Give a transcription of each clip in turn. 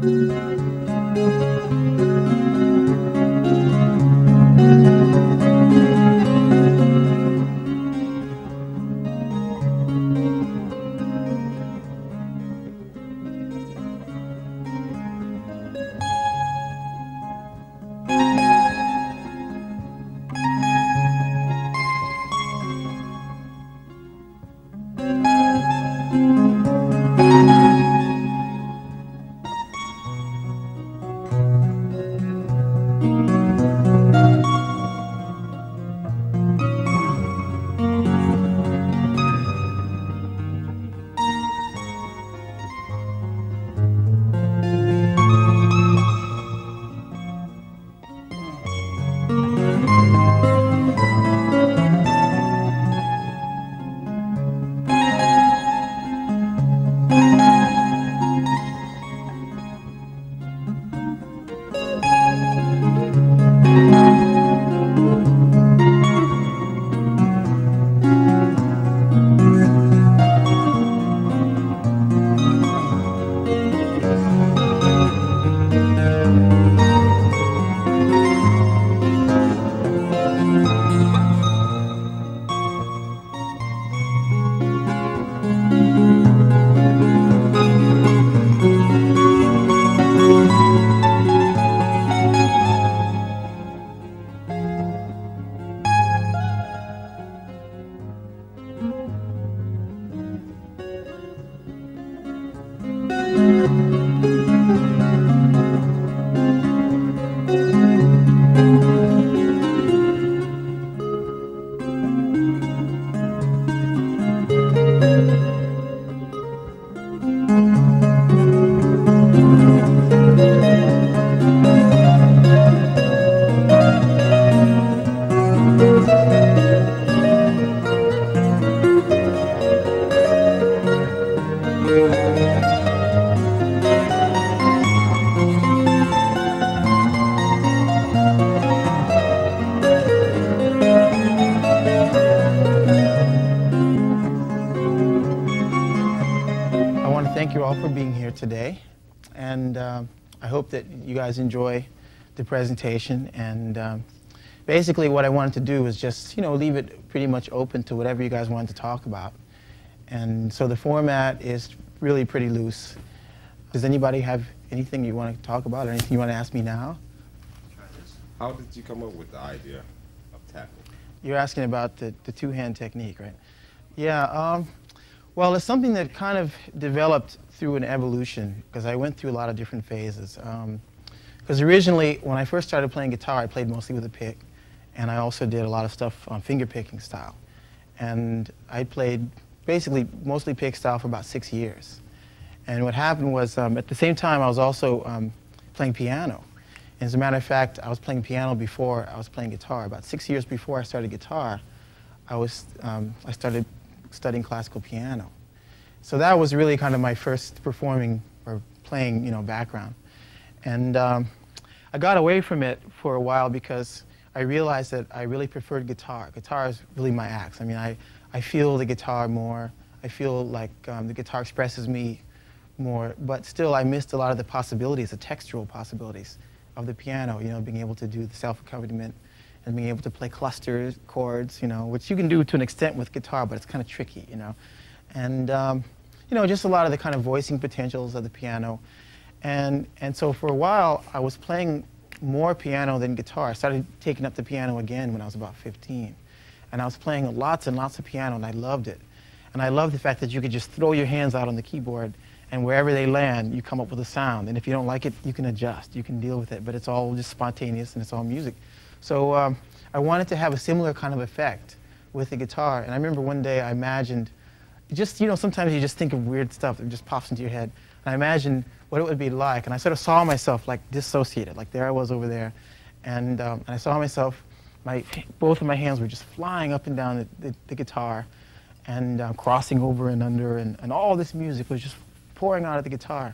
Thank you all for being here today, and I hope that you guys enjoy the presentation. And basically what I wanted to do was just, leave it pretty much open to whatever you guys wanted to talk about. And so the format is really pretty loose. Does anybody have anything you want to talk about or anything you want to ask me now? How did you come up with the idea of tapping? You're asking about the two-hand technique, right? Yeah. Well, it's something that kind of developed through an evolution, because I went through a lot of different phases. Because originally, when I first started playing guitar, I played mostly with a pick, and I also did a lot of stuff on finger picking style. And I played basically mostly pick style for about 6 years. And what happened was, at the same time, I was also playing piano. As a matter of fact, I was playing piano before I was playing guitar. About 6 years before I started guitar, I started studying classical piano. So that was really kind of my first performing or playing, background. And I got away from it for a while because I realized that I really preferred guitar. Guitar is really my axe. I mean, I feel the guitar more. I feel like the guitar expresses me more, but still I missed a lot of the possibilities, the textural possibilities of the piano, being able to do the self-accompaniment and being able to play clusters, chords, which you can do to an extent with guitar, but it's kind of tricky, And, just a lot of the kind of voicing potentials of the piano. And so for a while, I was playing more piano than guitar. I started taking up the piano again when I was about 15. And I was playing lots and lots of piano, and I loved it. And I loved the fact that you could just throw your hands out on the keyboard, and wherever they land, you come up with a sound. And if you don't like it, you can adjust, you can deal with it, but it's all just spontaneous and it's all music. So I wanted to have a similar kind of effect with the guitar. And I remember one day I imagined, sometimes you just think of weird stuff that just pops into your head. And I imagined what it would be like. And I sort of saw myself like dissociated, like there I was over there. And I saw myself, both of my hands were just flying up and down the guitar and crossing over and under. And all this music was just pouring out of the guitar.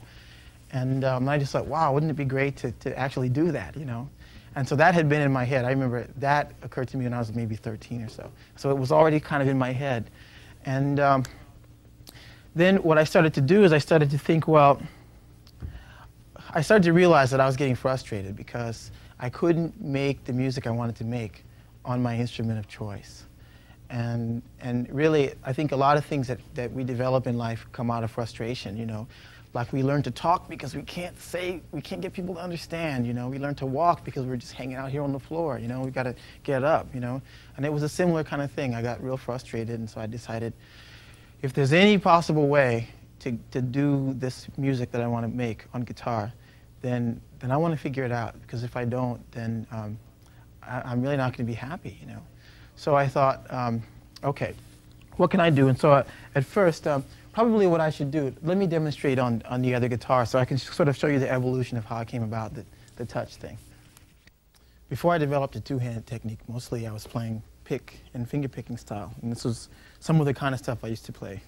And I just thought, wow, wouldn't it be great to actually do that, And so that had been in my head. I remember that occurred to me when I was maybe 13 or so. So it was already kind of in my head. And then what I started to do is I started to think, well, I started to realize that I was getting frustrated because I couldn't make the music I wanted to make on my instrument of choice. And really, I think a lot of things that we develop in life come out of frustration, you know. Like we learn to talk because we can't get people to understand, you know. We learn to walk because we're just hanging out here on the floor, you know. We got to get up, you know. And it was a similar kind of thing. I got real frustrated, and so I decided if there's any possible way to do this music that I want to make on guitar, then I want to figure it out. Because if I don't, then I'm really not going to be happy, you know. So I thought, okay, what can I do? And so at first, probably what I should do, let me demonstrate on the other guitar so I can sort of show you the evolution of how I came about the touch thing. Before I developed the two-hand technique, mostly I was playing pick and finger picking style. And this was some of the kind of stuff I used to play.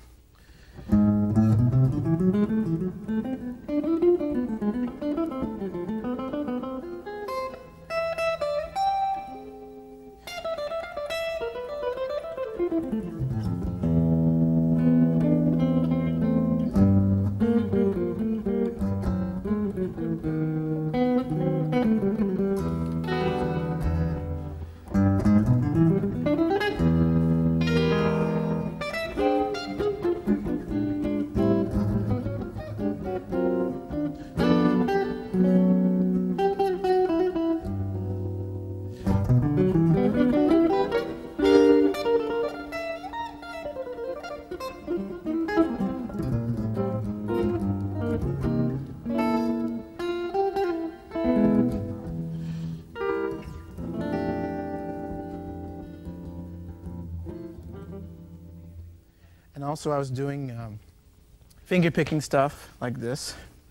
And also I was doing finger picking stuff like this.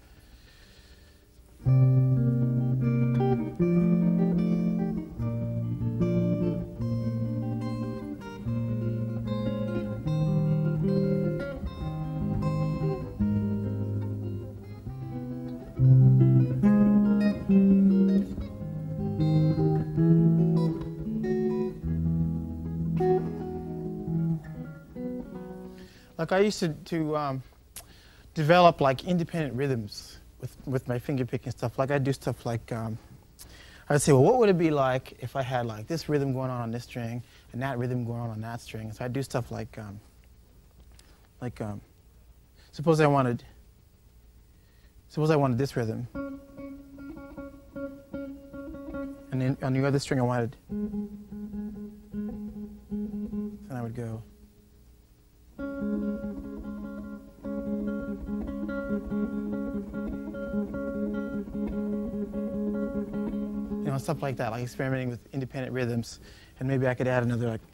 Like I used to develop like independent rhythms with my finger picking stuff. Like I'd do stuff like, I'd say, well, what would it be like if I had like this rhythm going on this string and that rhythm going on that string? So I'd do stuff like suppose I wanted this rhythm, and then on the other string I wanted, and I would go. You know, stuff like that, like experimenting with independent rhythms, and maybe I could add another like.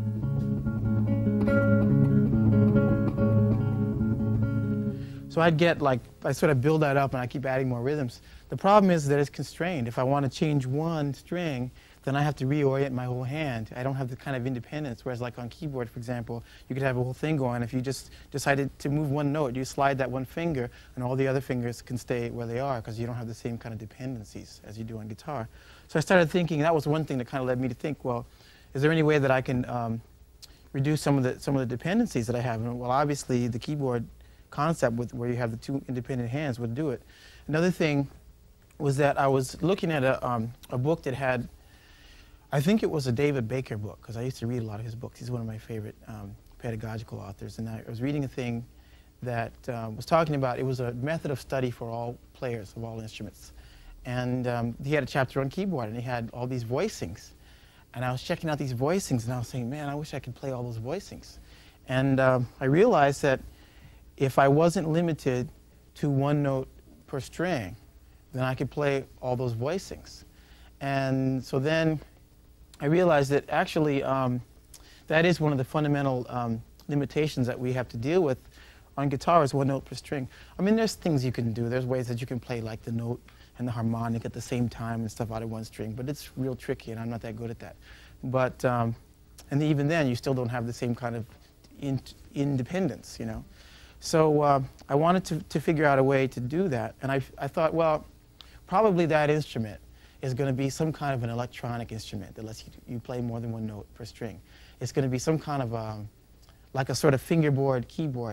So I'd get like, I sort of build that up and I keep adding more rhythms. The problem is that it's constrained. If I want to change one string, then I have to reorient my whole hand. I don't have the kind of independence, whereas like on keyboard, for example, you could have a whole thing going. If you just decided to move one note, you slide that one finger, and all the other fingers can stay where they are because you don't have the same kind of dependencies as you do on guitar. So I started thinking, that was one thing that kind of led me to think, well, is there any way that I can reduce some of the dependencies that I have? And well, obviously, the keyboard concept where you have the two independent hands would do it. Another thing was that I was looking at a book that had, I think it was a David Baker book, because I used to read a lot of his books. He's one of my favorite pedagogical authors. And I was reading a thing that was talking about, it was a method of study for all players of all instruments. And he had a chapter on keyboard, and he had all these voicings. And I was checking out these voicings, and I was saying, man, I wish I could play all those voicings. And I realized that if I wasn't limited to one note per string, then I could play all those voicings. And so then I realized that actually that is one of the fundamental limitations that we have to deal with on guitar, is one note per string. I mean, there's things you can do. There's ways that you can play like the note and the harmonic at the same time and stuff out of one string, but it's real tricky, and I'm not that good at that. But, and even then, you still don't have the same kind of independence, you know. So I wanted to figure out a way to do that, and I thought, well, probably that instrument is going to be some kind of an electronic instrument that lets you play more than one note per string. It's going to be some kind of like a sort of fingerboard keyboard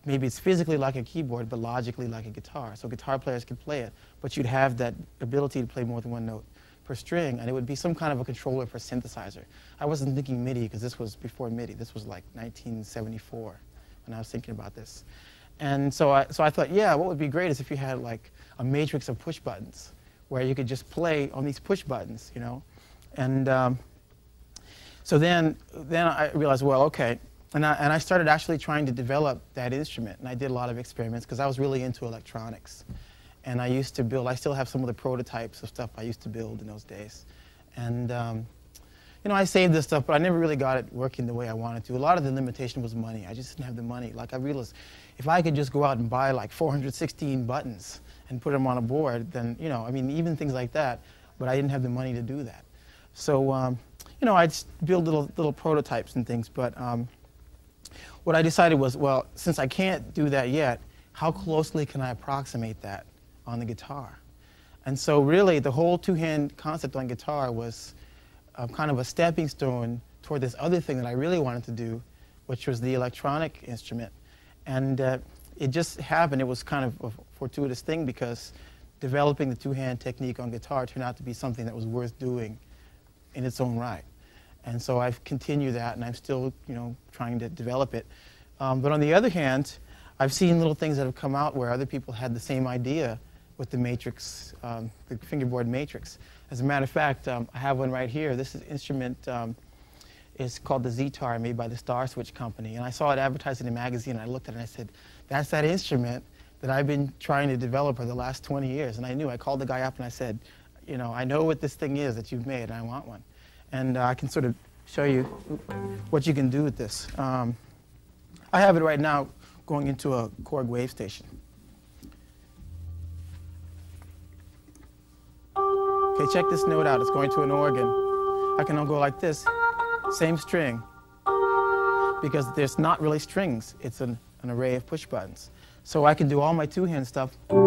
maybe it's physically like a keyboard, but logically like a guitar. So guitar players could play it, but you'd have that ability to play more than one note per string, and it would be some kind of a controller for synthesizer. I wasn't thinking MIDI because this was before MIDI. This was like 1974 when I was thinking about this. And so I thought, yeah, what would be great is if you had like a matrix of push buttons where you could just play on these push buttons, you know. And so then I realized, well, okay. And I started actually trying to develop that instrument. And I did a lot of experiments because I was really into electronics. And I used to build, I still have some of the prototypes of stuff I used to build in those days. And you know, I saved this stuff, but I never really got it working the way I wanted to. A lot of the limitation was money. I just didn't have the money. Like I realized if I could just go out and buy like 416 buttons and put them on a board, then, you know, I mean, even things like that, but I didn't have the money to do that. So, you know, I'd build little prototypes and things, but what I decided was, well, since I can't do that yet, how closely can I approximate that on the guitar? And so really the whole two-hand concept on guitar was kind of a stepping stone toward this other thing that I really wanted to do, which was the electronic instrument. And it just happened. It was kind of a fortuitous thing because developing the two-hand technique on guitar turned out to be something that was worth doing in its own right. And so I've continued that, and I'm still, you know, trying to develop it. But on the other hand, I've seen little things that have come out where other people had the same idea with the matrix, the fingerboard matrix. As a matter of fact, I have one right here. This instrument is called the Zetar, made by the Star Switch Company. And I saw it advertised in a magazine, and I looked at it and I said, that's that instrument that I've been trying to develop for the last 20 years. And I knew. I called the guy up and I said, you know, I know what this thing is that you've made, and I want one. And I can sort of show you what you can do with this. I have it right now going into a Korg wave station. Okay, check this note out. It's going to an organ. I can now go like this, same string, because there's not really strings. It's an array of push buttons. So I can do all my two-hand stuff.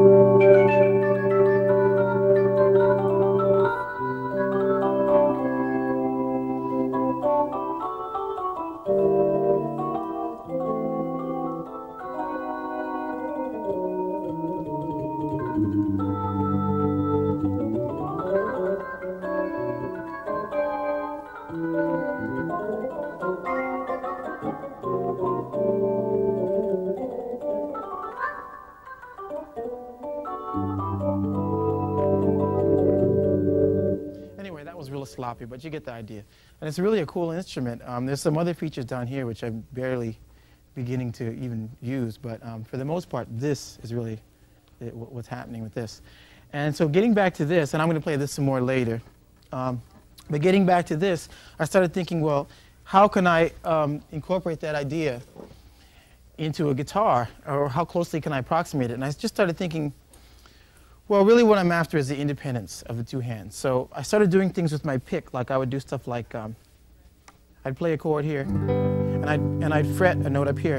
Anyway, that was real sloppy, but you get the idea. And it's really a cool instrument. There's some other features down here which I'm barely beginning to even use, but for the most part, this is really what's happening with this. And so getting back to this, and I'm going to play this some more later, but getting back to this, I started thinking, well, how can I incorporate that idea into a guitar, or how closely can I approximate it? And I just started thinking, well, really what I'm after is the independence of the two hands. So I started doing things with my pick, like I would do stuff like, I'd play a chord here, and I'd fret a note up here.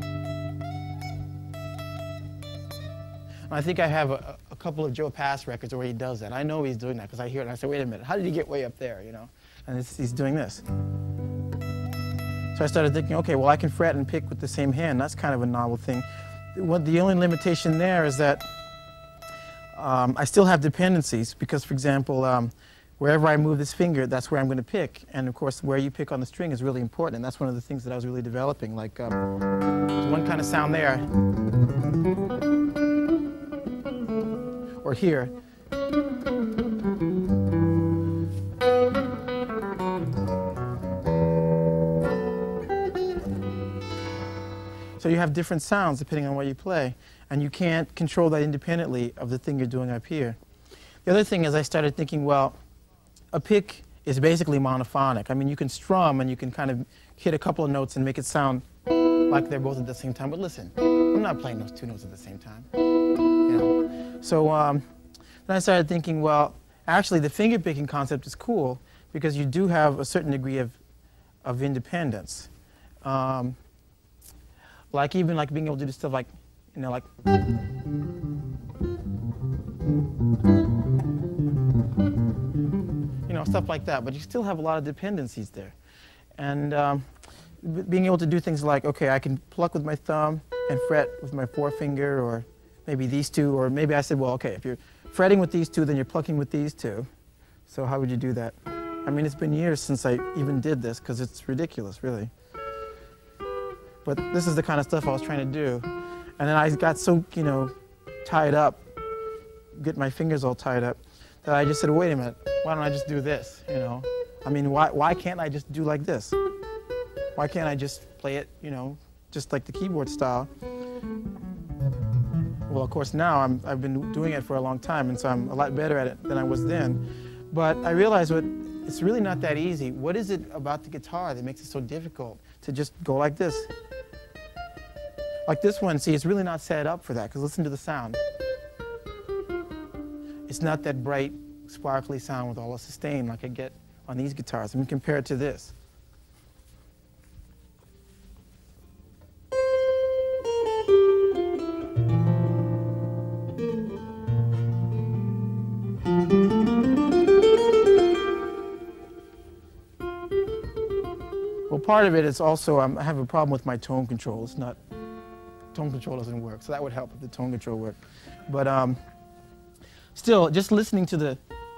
And I think I have a couple of Joe Pass records where he does that. I know he's doing that because I hear it and I say, wait a minute, how did he get way up there, you know? And he's doing this. So I started thinking, okay, well, I can fret and pick with the same hand. That's kind of a novel thing. The only limitation there is that I still have dependencies because, for example, wherever I move this finger, that's where I'm going to pick. And of course, where you pick on the string is really important. And that's one of the things that I was really developing. Like, there's one kind of sound there, or here. So you have different sounds depending on what you play. And you can't control that independently of the thing you're doing up here. The other thing is I started thinking, well, a pick is basically monophonic. I mean, you can strum and you can kind of hit a couple of notes and make it sound like they're both at the same time. But listen, I'm not playing those two notes at the same time. You know? So then I started thinking, well, actually the finger picking concept is cool because you do have a certain degree of independence. Like even like being able to do stuff like, you know, like, you know, stuff like that. But you still have a lot of dependencies there. And being able to do things like, okay, I can pluck with my thumb and fret with my forefinger, or maybe these two, or maybe I said, well, okay, if you're fretting with these two, then you're plucking with these two. So how would you do that? I mean, it's been years since I even did this because it's ridiculous, really. But this is the kind of stuff I was trying to do. And then I got so, tied up, get my fingers all tied up, that I just said, wait a minute, why don't I just do this, I mean, why can't I just do like this? Why can't I just play it, just like the keyboard style? Well, of course, now I've been doing it for a long time, and so I'm a lot better at it than I was then. But I realized it's really not that easy. What is it about the guitar that makes it so difficult to just go like this? Like this one, see, it's really not set up for that, because listen to the sound. It's not that bright, sparkly sound with all the sustain like I get on these guitars. I mean, compare it to this. Well, part of it is also I have a problem with my tone control. Tone control doesn't work, so that would help if the tone control worked. But still, just listening to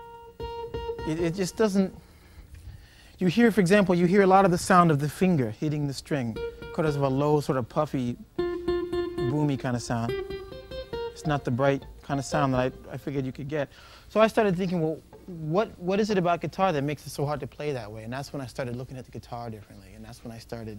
it just doesn't. You hear, for example, you hear a lot of the sound of the finger hitting the string because of a low, sort of puffy, boomy kind of sound. It's not the bright kind of sound that I figured you could get. So I started thinking, well, what is it about guitar that makes it so hard to play that way? And that's when I started looking at the guitar differently, and that's when I started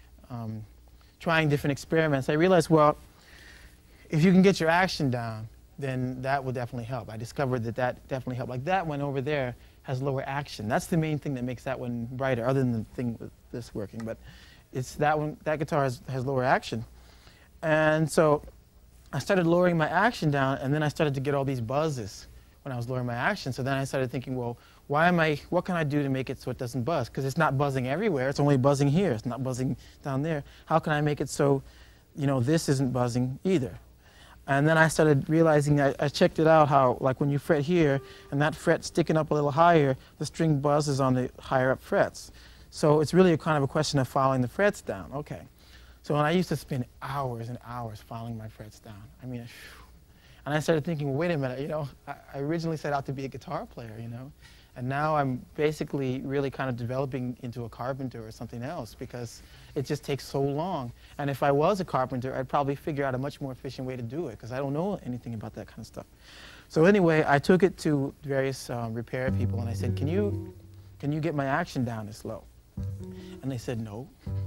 trying different experiments. I realized, well, if you can get your action down, then that will definitely help. I discovered that definitely helped. Like that one over there has lower action. That's the main thing that makes that one brighter, other than the thing with this working. But it's that one. That guitar has lower action, and so I started lowering my action down, and then I started to get all these buzzes when I was lowering my action. So then I started thinking, well, what can I do to make it so it doesn't buzz? Because it's not buzzing everywhere. It's only buzzing here. It's not buzzing down there. How can I make it so, this isn't buzzing either? And then I started realizing, I checked it out how, like when you fret here, and that fret sticking up a little higher, the string buzzes on the higher up frets. So it's really kind of a question of filing the frets down. Okay. So when I used to spend hours and hours filing my frets down. I mean, and I started thinking, well, wait a minute, I originally set out to be a guitar player, and now I'm basically really kind of developing into a carpenter or something else because it just takes so long. And if I was a carpenter, I'd probably figure out a much more efficient way to do it because I don't know anything about that kind of stuff. So anyway, I took it to various repair people and I said, can you get my action down this low? And they said, no.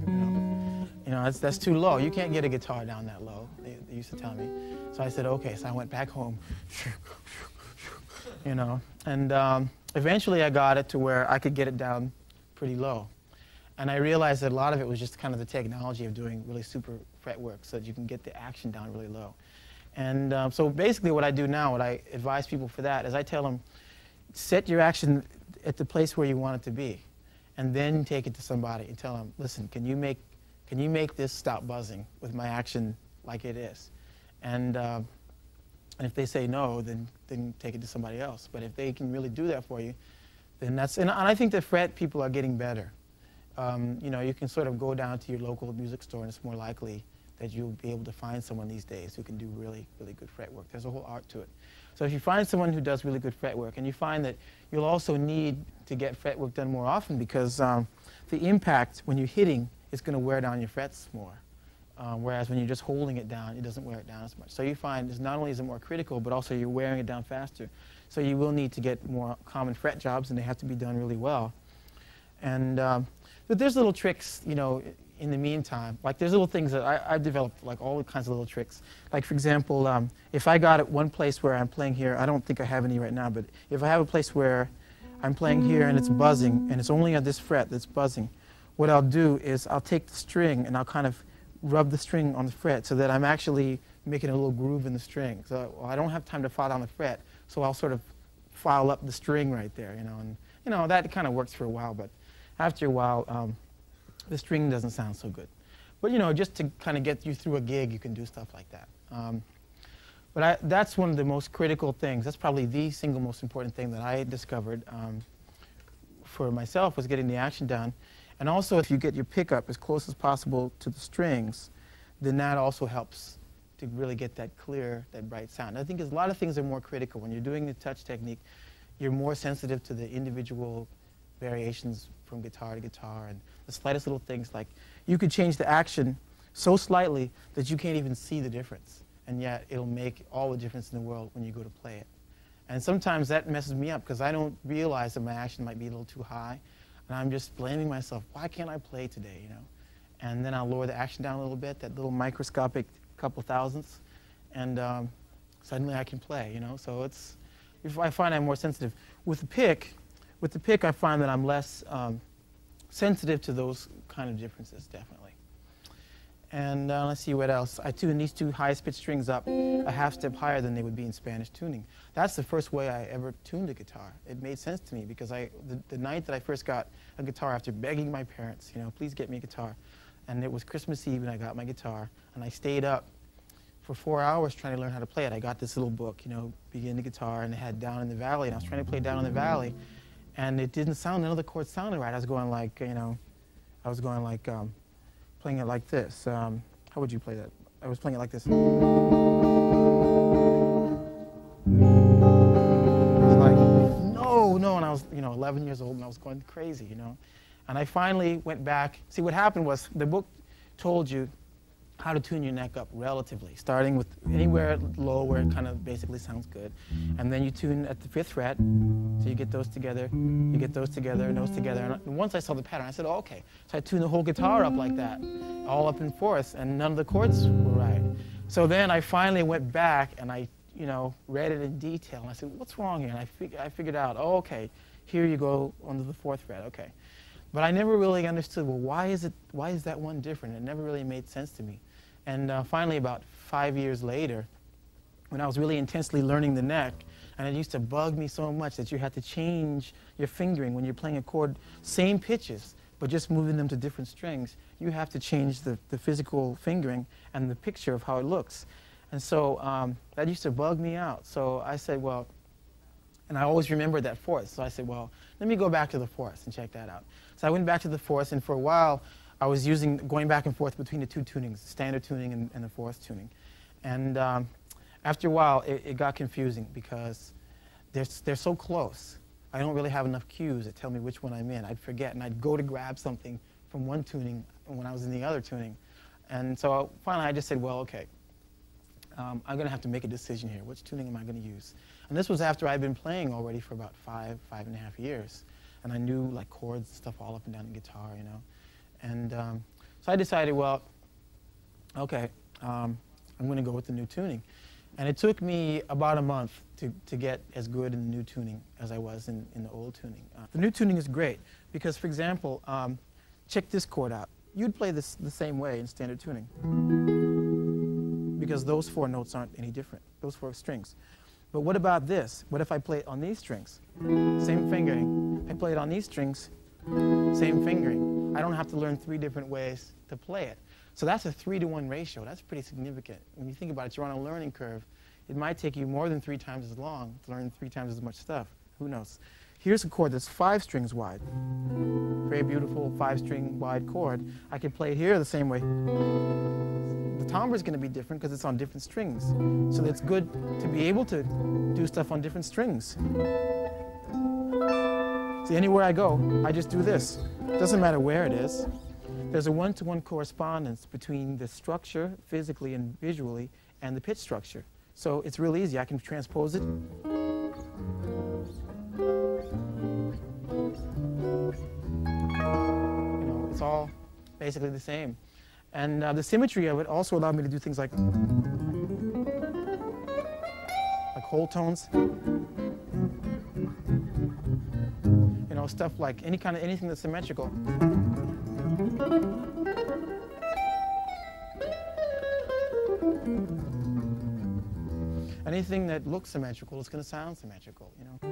That's too low. You can't get a guitar down that low, they used to tell me. So I said, okay. So I went back home, and eventually I got it to where I could get it down pretty low. And I realized that a lot of it was just kind of the technology of doing really super fret work so that you can get the action down really low. And so basically what I do now, what I advise people for that, is I tell them, set your action at the place where you want it to be. And then take it to somebody and tell them, listen, can you make this stop buzzing with my action like it is? And if they say no, then take it to somebody else. But if they can really do that for you, then that's, and I think that fret people are getting better. You can sort of go down to your local music store and it's more likely that you'll be able to find someone these days who can do really, really good fret work. There's a whole art to it. So if you find someone who does really good fret work, and you find that you'll also need to get fret work done more often because the impact when you're hitting is going to wear down your frets more. Whereas when you're just holding it down, it doesn't wear it down as much. So you find it's not only is it more critical, but also you're wearing it down faster. So you will need to get more common fret jobs, and they have to be done really well. And but there's little tricks, in the meantime. Like there's little things that I've developed, like all kinds of little tricks. Like for example, if I got at one place where I'm playing here, I don't think I have any right now, but if I have a place where I'm playing here and it's buzzing, and it's only at this fret that's buzzing, what I'll do is I'll take the string and I'll kind of rub the string on the fret so that I'm actually making a little groove in the string. So I don't have time to file down the fret, so I'll sort of file up the string right there, and that kind of works for a while, but after a while, the string doesn't sound so good. But just to kind of get you through a gig, you can do stuff like that. But that's one of the most critical things. That's probably the single most important thing that I discovered for myself, was getting the action down. And also, if you get your pickup as close as possible to the strings, then that also helps to really get that clear, that bright sound. I think a lot of things are more critical. When you're doing the touch technique, you're more sensitive to the individual variations from guitar to guitar, and the slightest little things, like you could change the action so slightly that you can't even see the difference, and yet it'll make all the difference in the world when you go to play it. And sometimes that messes me up because I don't realize that my action might be a little too high, and I'm just blaming myself. Why can't I play today, you know? And then I'll lower the action down a little bit, that little microscopic couple thousandths, and suddenly I can play, you know? So it's, I find I'm more sensitive. With the pick, I find that I'm less sensitive to those kind of differences, definitely. And let's see what else. I tune these two highest pitch strings up a half step higher than they would be in Spanish tuning. That's the first way I ever tuned a guitar. It made sense to me because the night that I first got a guitar, after begging my parents, you know, please get me a guitar, and it was Christmas Eve and I got my guitar, and I stayed up for 4 hours trying to learn how to play it. I got this little book, you know, Begin the Guitar, and it had Down in the Valley, and I was trying to play Down in the Valley, and it didn't sound, none of the chords sounded right. I was going like, you know, playing it like this. How would you play that? I was playing it like this. I was like, no, and I was, you know, 11 years old, and I was going crazy, you know. And I finally went back. See, what happened was the book told you how to tune your neck up relatively, starting with anywhere low where it kind of basically sounds good. And then you tune at the 5th fret, so you get those together, you get those together, and those together. And once I saw the pattern, I said, oh, okay. So I tuned the whole guitar up like that, all up in 4ths, and none of the chords were right. So then I finally went back and I, you know, read it in detail, and I said, what's wrong here? And I figured out, oh, okay, here you go under the 4th fret, okay. But I never really understood, well, why is that one different? It never really made sense to me. And finally, about 5 years later, when I was really intensely learning the neck, and it used to bug me so much that you had to change your fingering when you're playing a chord, same pitches, but just moving them to different strings, you have to change the physical fingering and the picture of how it looks. And so that used to bug me out. So I said, well, and I always remembered that 4th, so I said, well, let me go back to the 4th and check that out. So I went back to the 4th, and for a while, I was going back and forth between the two tunings, standard tuning and the 4th tuning. And after a while, it got confusing because they're so close. I don't really have enough cues that tell me which one I'm in. I'd forget, and I'd go to grab something from one tuning when I was in the other tuning. And so finally, I just said, well, okay, I'm going to have to make a decision here. Which tuning am I going to use? And this was after I'd been playing already for about 5.5 years. And I knew like chords and stuff all up and down the guitar, you know. And so I decided, well, okay, I'm going to go with the new tuning. And it took me about a month to get as good in the new tuning as I was in the old tuning. The new tuning is great because, for example, check this chord out. You'd play this the same way in standard tuning because those 4 notes aren't any different, those 4 strings. But what about this? What if I play it on these strings? Same fingering. I play it on these strings, same fingering. I don't have to learn 3 different ways to play it. So that's a 3-to-1 ratio. That's pretty significant. When you think about it, you're on a learning curve. It might take you more than 3 times as long to learn 3 times as much stuff. Who knows? Here's a chord that's 5 strings wide. Very beautiful 5-string wide chord. I can play it here the same way. The timbre is going to be different because it's on different strings. So it's good to be able to do stuff on different strings. See, anywhere I go, I just do this. It doesn't matter where it is. There's a 1-to-1 correspondence between the structure, physically and visually, and the pitch structure. So it's real easy. I can transpose it. You know, it's all basically the same. And the symmetry of it also allowed me to do things like whole tones. You know, stuff like anything that's symmetrical. Anything that looks symmetrical is going to sound symmetrical, you know.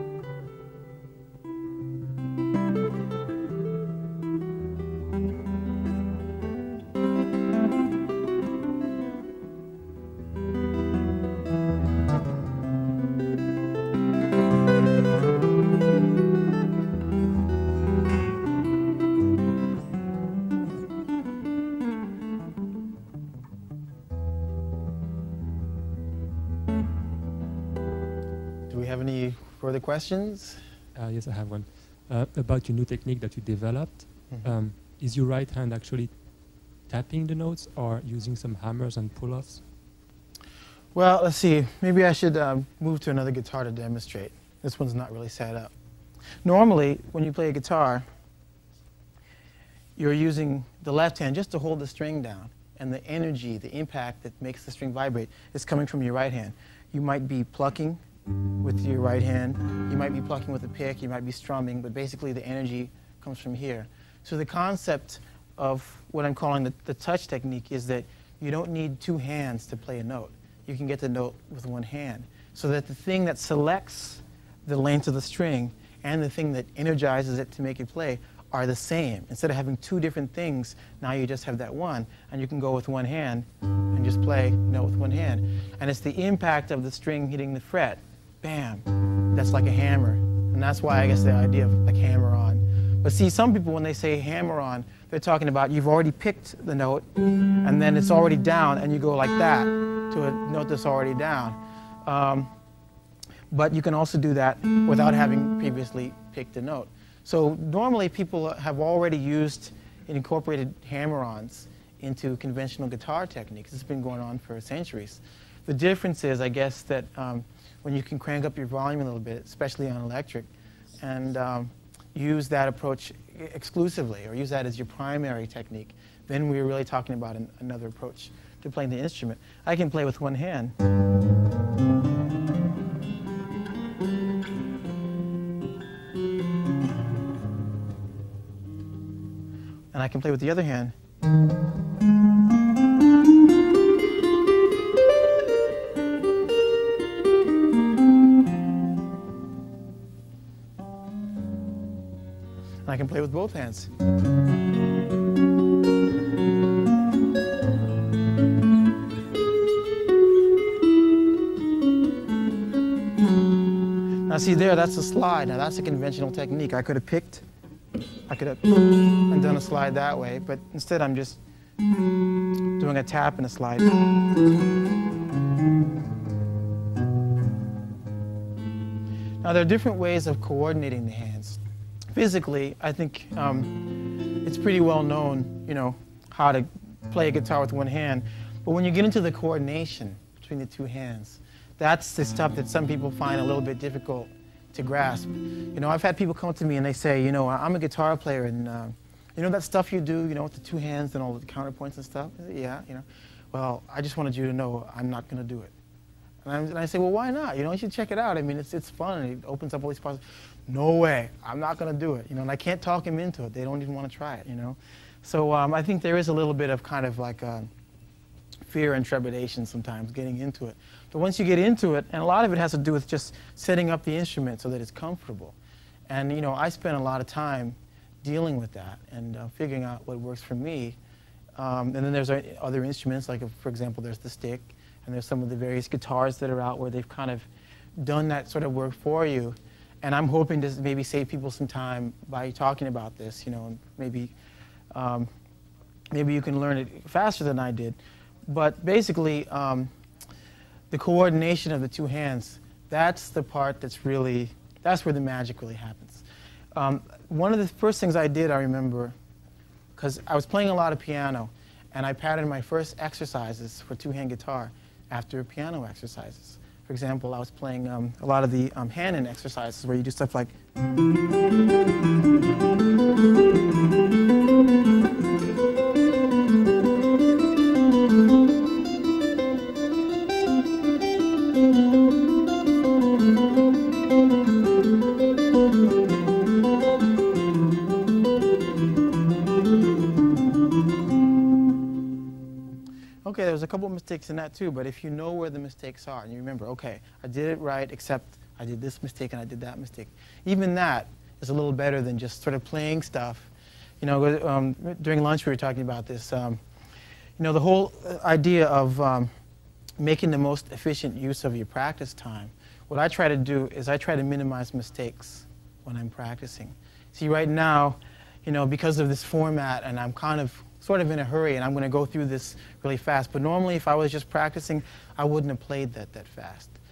have any further questions? Yes, I have one. About your new technique that you developed, is your right hand actually tapping the notes or using some hammers and pull-offs? Well, let's see. Maybe I should move to another guitar to demonstrate. This one's not really set up. Normally, when you play a guitar, you're using the left hand just to hold the string down, and the energy, the impact that makes the string vibrate is coming from your right hand. You might be plucking with your right hand, you might be plucking with a pick, you might be strumming, but basically the energy comes from here. So the concept of what I'm calling the touch technique is that you don't need two hands to play a note. You can get the note with one hand, so that the thing that selects the length of the string and the thing that energizes it to make it play are the same. Instead of having two different things, now you just have that one, and you can go with one hand and just play note with one hand. And it's the impact of the string hitting the fret, bam, that's like a hammer. And that's why I guess the idea of like hammer on. But see, some people when they say hammer on, they're talking about you've already picked the note, and then it's already down, and you go like that to a note that's already down. But you can also do that without having previously picked a note. So normally people have already used and incorporated hammer-ons into conventional guitar techniques. It's been going on for centuries. The difference is, I guess, that when you can crank up your volume a little bit, especially on electric, and use that approach exclusively, or use that as your primary technique, then we're really talking about another approach to playing the instrument. I can play with one hand. And I can play with the other hand. And I can play with both hands. Now see there, that's a slide. Now that's a conventional technique. I could have and done a slide that way, but instead I'm just doing a tap and a slide. Now there are different ways of coordinating the hands. Physically, I think it's pretty well known, you know, how to play a guitar with one hand. But when you get into the coordination between the two hands, that's the stuff that some people find a little bit difficult to grasp. You know, I've had people come to me and they say, you know, I'm a guitar player, and you know that stuff you do, you know, with the two hands and all the counterpoints and stuff? I say, yeah, you know. Well, I just wanted you to know I'm not going to do it. And I say, well, why not? You know, you should check it out. I mean, it's fun, and it opens up all these possibilities. No way, I'm not going to do it. You know, and I can't talk them into it. They don't even want to try it, you know. So I think there is a little bit of kind of like fear and trepidation sometimes getting into it. But once you get into it, and a lot of it has to do with just setting up the instrument so that it's comfortable. And, you know, I spend a lot of time dealing with that and figuring out what works for me. And then there's other instruments, like, for example, there's the stick, and there's some of the various guitars that are out where they've kind of done that sort of work for you. And I'm hoping to maybe save people some time by talking about this, you know, and maybe you can learn it faster than I did. But basically, the coordination of the two hands, that's the part that's really, that's where the magic really happens. One of the first things I did, I remember, because I was playing a lot of piano, and I patterned my first exercises for two-hand guitar after piano exercises. For example, I was playing a lot of the hand-in exercises where you do stuff like okay, there's a couple of mistakes in that too, but if you know where the mistakes are and you remember, okay, I did it right, except I did this mistake and I did that mistake. Even that is a little better than just sort of playing stuff. You know, during lunch we were talking about this. You know, the whole idea of making the most efficient use of your practice time. What I try to do is I try to minimize mistakes when I'm practicing. See, right now, you know, because of this format, and I'm kind of sort of in a hurry, and I'm going to go through this really fast. But normally, if I was just practicing, I wouldn't have played that fast.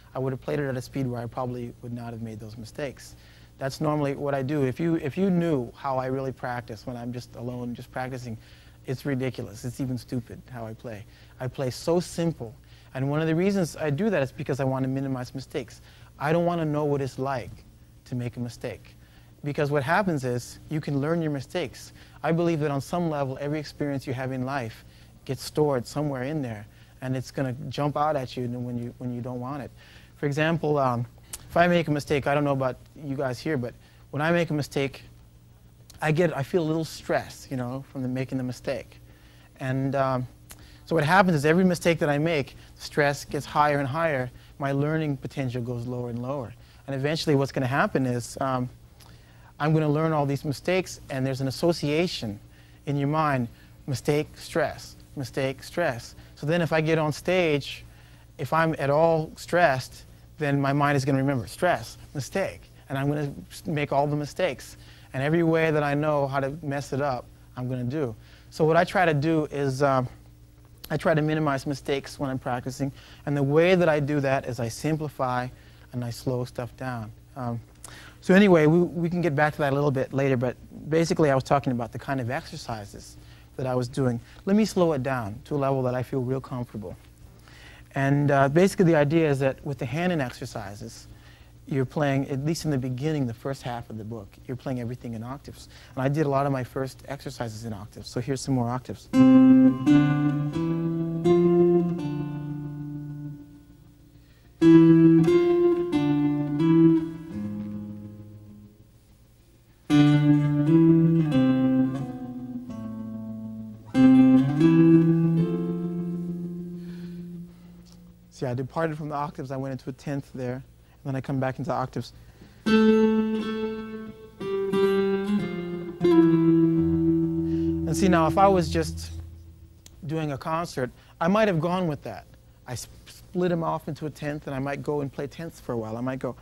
I would have played it at a speed where I probably would not have made those mistakes. That's normally what I do. If you knew how I really practice when I'm just alone, just practicing, it's ridiculous. It's even stupid how I play. I play so simple. And one of the reasons I do that is because I want to minimize mistakes. I don't want to know what it's like to make a mistake. Because what happens is you can learn your mistakes. I believe that on some level, every experience you have in life gets stored somewhere in there, and it's going to jump out at you when you don't want it. For example, if I make a mistake, I don't know about you guys here, but when I make a mistake, I feel a little stress, you know, from making the mistake. And so what happens is every mistake that I make, the stress gets higher and higher. My learning potential goes lower and lower. And eventually what's going to happen is I'm going to learn all these mistakes, and there's an association in your mind, mistake, stress, mistake, stress. So then if I get on stage, if I'm at all stressed, then my mind is going to remember stress, mistake, and I'm going to make all the mistakes. And every way that I know how to mess it up, I'm going to do. So what I try to do is I try to minimize mistakes when I'm practicing, and the way that I do that is I simplify and I slow stuff down. So anyway, we can get back to that a little bit later, but basically I was talking about the kind of exercises that I was doing. Let me slow it down to a level that I feel real comfortable. And basically the idea is that with the hand-in exercises, you're playing, at least in the beginning, the first half of the book, you're playing everything in octaves. And I did a lot of my first exercises in octaves, so here's some more octaves. See, I departed from the octaves, I went into a tenth there, and then I come back into octaves. And see, now if I was just doing a concert, I might have gone with that. I split them off into a tenth, and I might go and play tenths for a while. I might go.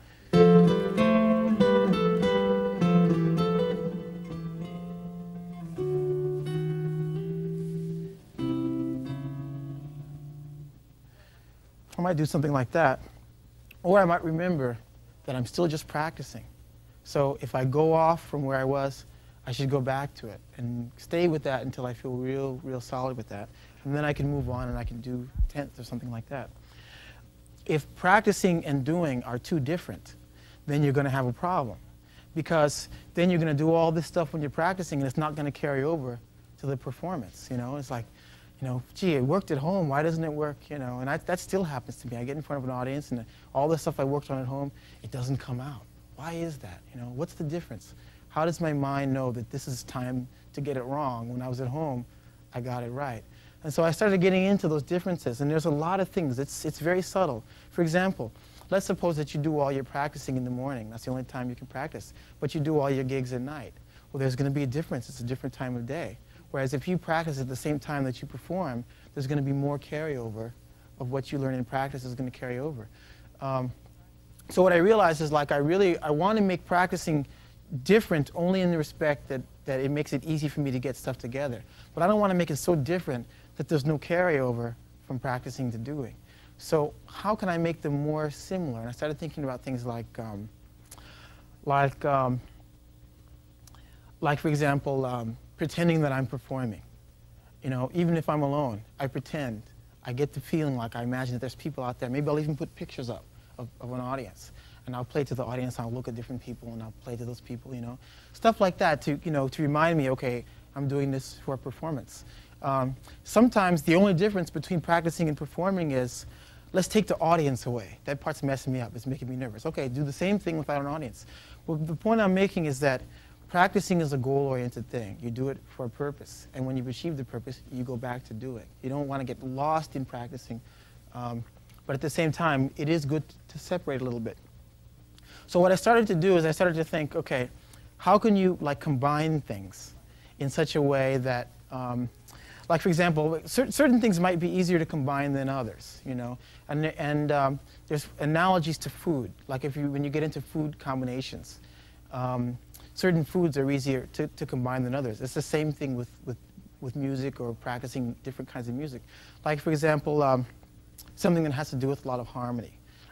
I might do something like that. Or I might remember that I'm still just practicing. So if I go off from where I was, I should go back to it and stay with that until I feel real solid with that. And then I can move on and I can do tenths or something like that. If practicing and doing are too different, then you're going to have a problem. Because then you're going to do all this stuff when you're practicing, and it's not going to carry over to the performance. You know, it's like, you know, gee, it worked at home, why doesn't it work, you know? And that still happens to me. I get in front of an audience, and all the stuff I worked on at home, it doesn't come out. Why is that? You know, what's the difference? How does my mind know that this is time to get it wrong? When I was at home, I got it right. And so I started getting into those differences, and there's a lot of things. It's very subtle. For example, let's suppose that you do all your practicing in the morning. That's the only time you can practice. But you do all your gigs at night. Well, there's going to be a difference. It's a different time of day. Whereas if you practice at the same time that you perform, there's going to be more carryover of what you learn in practice is going to carry over. So what I realized is, like, I want to make practicing different only in the respect that it makes it easy for me to get stuff together. But I don't want to make it so different that there's no carryover from practicing to doing. So how can I make them more similar? And I started thinking about things like for example, pretending that I'm performing. You know, even if I'm alone, I pretend. I get the feeling like I imagine that there's people out there. Maybe I'll even put pictures up of an audience. And I'll play to the audience, I'll look at different people, and I'll play to those people, you know. Stuff like that to, you know, to remind me, okay, I'm doing this for a performance. Sometimes the only difference between practicing and performing is, let's take the audience away. That part's messing me up. It's making me nervous. Okay, do the same thing without an audience. Well, the point I'm making is that practicing is a goal-oriented thing. You do it for a purpose. And when you've achieved the purpose, you go back to do it. You don't want to get lost in practicing. But at the same time, it is good to separate a little bit. So what I started to do is I started to think, okay, how can you, like, combine things in such a way that, like, for example, certain things might be easier to combine than others, you know. And there's analogies to food. Like when you get into food combinations, certain foods are easier to combine than others. It's the same thing with music or practicing different kinds of music. Like, for example, something that has to do with a lot of harmony.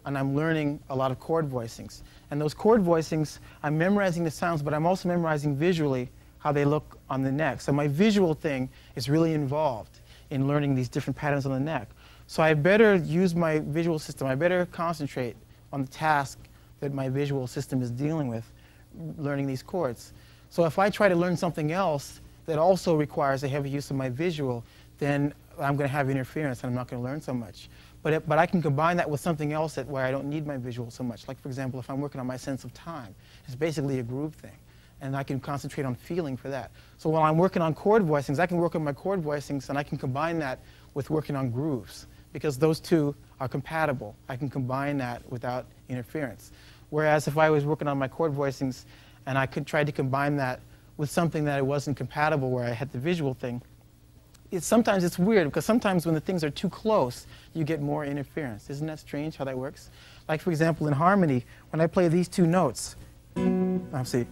and I'm learning a lot of chord voicings. And those chord voicings, I'm memorizing the sounds, but I'm also memorizing visually how they look on the neck. So my visual thing is really involved in learning these different patterns on the neck. So I better use my visual system. I better concentrate on the task that my visual system is dealing with, learning these chords. So if I try to learn something else that also requires a heavy use of my visual, then I'm going to have interference and I'm not going to learn so much. But I can combine that with something else where I don't need my visual so much. Like, for example, if I'm working on my sense of time, it's basically a groove thing. And I can concentrate on feeling for that. So while I'm working on chord voicings, I can work on my chord voicings and I can combine that with working on grooves, because those two are compatible. I can combine that without interference. Whereas if I was working on my chord voicings and I could try to combine that with something that it wasn't compatible, where I had the visual thing, sometimes it's weird, because sometimes when the things are too close, you get more interference. Isn't that strange how that works? Like, for example, in harmony, when I play these two notes, let's see.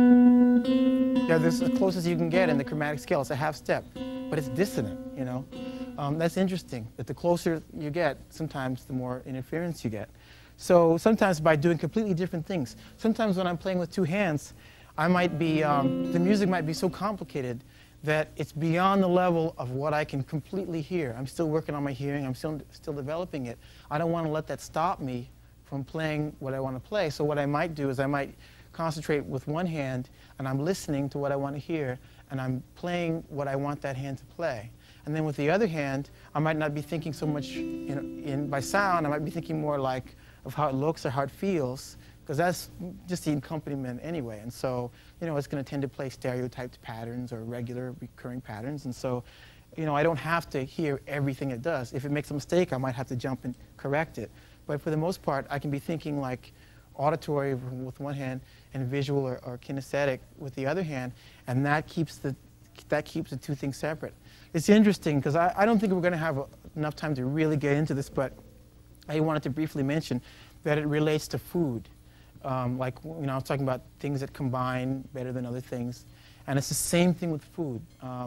Yeah, this is as close as you can get in the chromatic scale. It's a half step, but it's dissonant, you know. That's interesting, that the closer you get, sometimes the more interference you get. So sometimes by doing completely different things, sometimes when I'm playing with two hands, I might be, the music might be so complicated that it's beyond the level of what I can completely hear. I'm still working on my hearing, I'm still developing it. I don't want to let that stop me from playing what I want to play. So what I might do is I might concentrate with one hand, and I'm listening to what I want to hear, and I'm playing what I want that hand to play. And then with the other hand, I might not be thinking so much by sound, I might be thinking more like of how it looks or how it feels, because that's just the accompaniment anyway. And so, you know, it's going to tend to play stereotyped patterns or regular recurring patterns. And so, you know, I don't have to hear everything it does. If it makes a mistake, I might have to jump and correct it. But for the most part, I can be thinking like auditory with one hand and visual or kinesthetic with the other hand, and that keeps the two things separate. It's interesting, because I don't think we're going to have enough time to really get into this, but I wanted to briefly mention that it relates to food. Like, you know, I was talking about things that combine better than other things, and it's the same thing with food.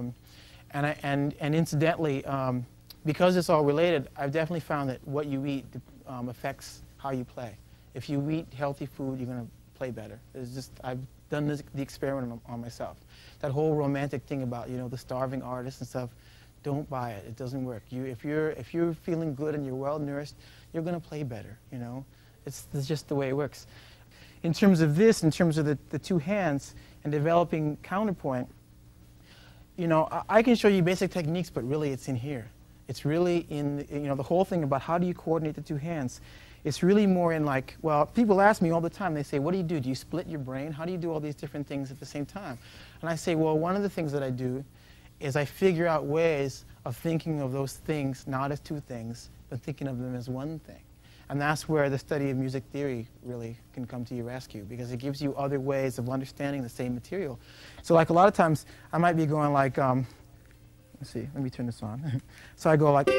And incidentally, because it's all related, I've definitely found that what you eat affects how you play. If you eat healthy food, you're going to play better. It's just, I've done the experiment on myself. That whole romantic thing about, you know, the starving artist and stuff, don't buy it. It doesn't work. If you're feeling good and you're well nourished, you're going to play better. You know, it's just the way it works. In terms of this, in terms of the two hands and developing counterpoint, you know, I can show you basic techniques, but really it's in here. It's really in, you know, the whole thing about how do you coordinate the two hands. It's really more in like, well, people ask me all the time, they say, what do? Do you split your brain? How do you do all these different things at the same time? And I say, well, one of the things that I do is I figure out ways of thinking of those things not as two things, but thinking of them as one thing. And that's where the study of music theory really can come to your rescue, because it gives you other ways of understanding the same material. So like a lot of times, I might be going like, let's see, let me turn this on. So I go like,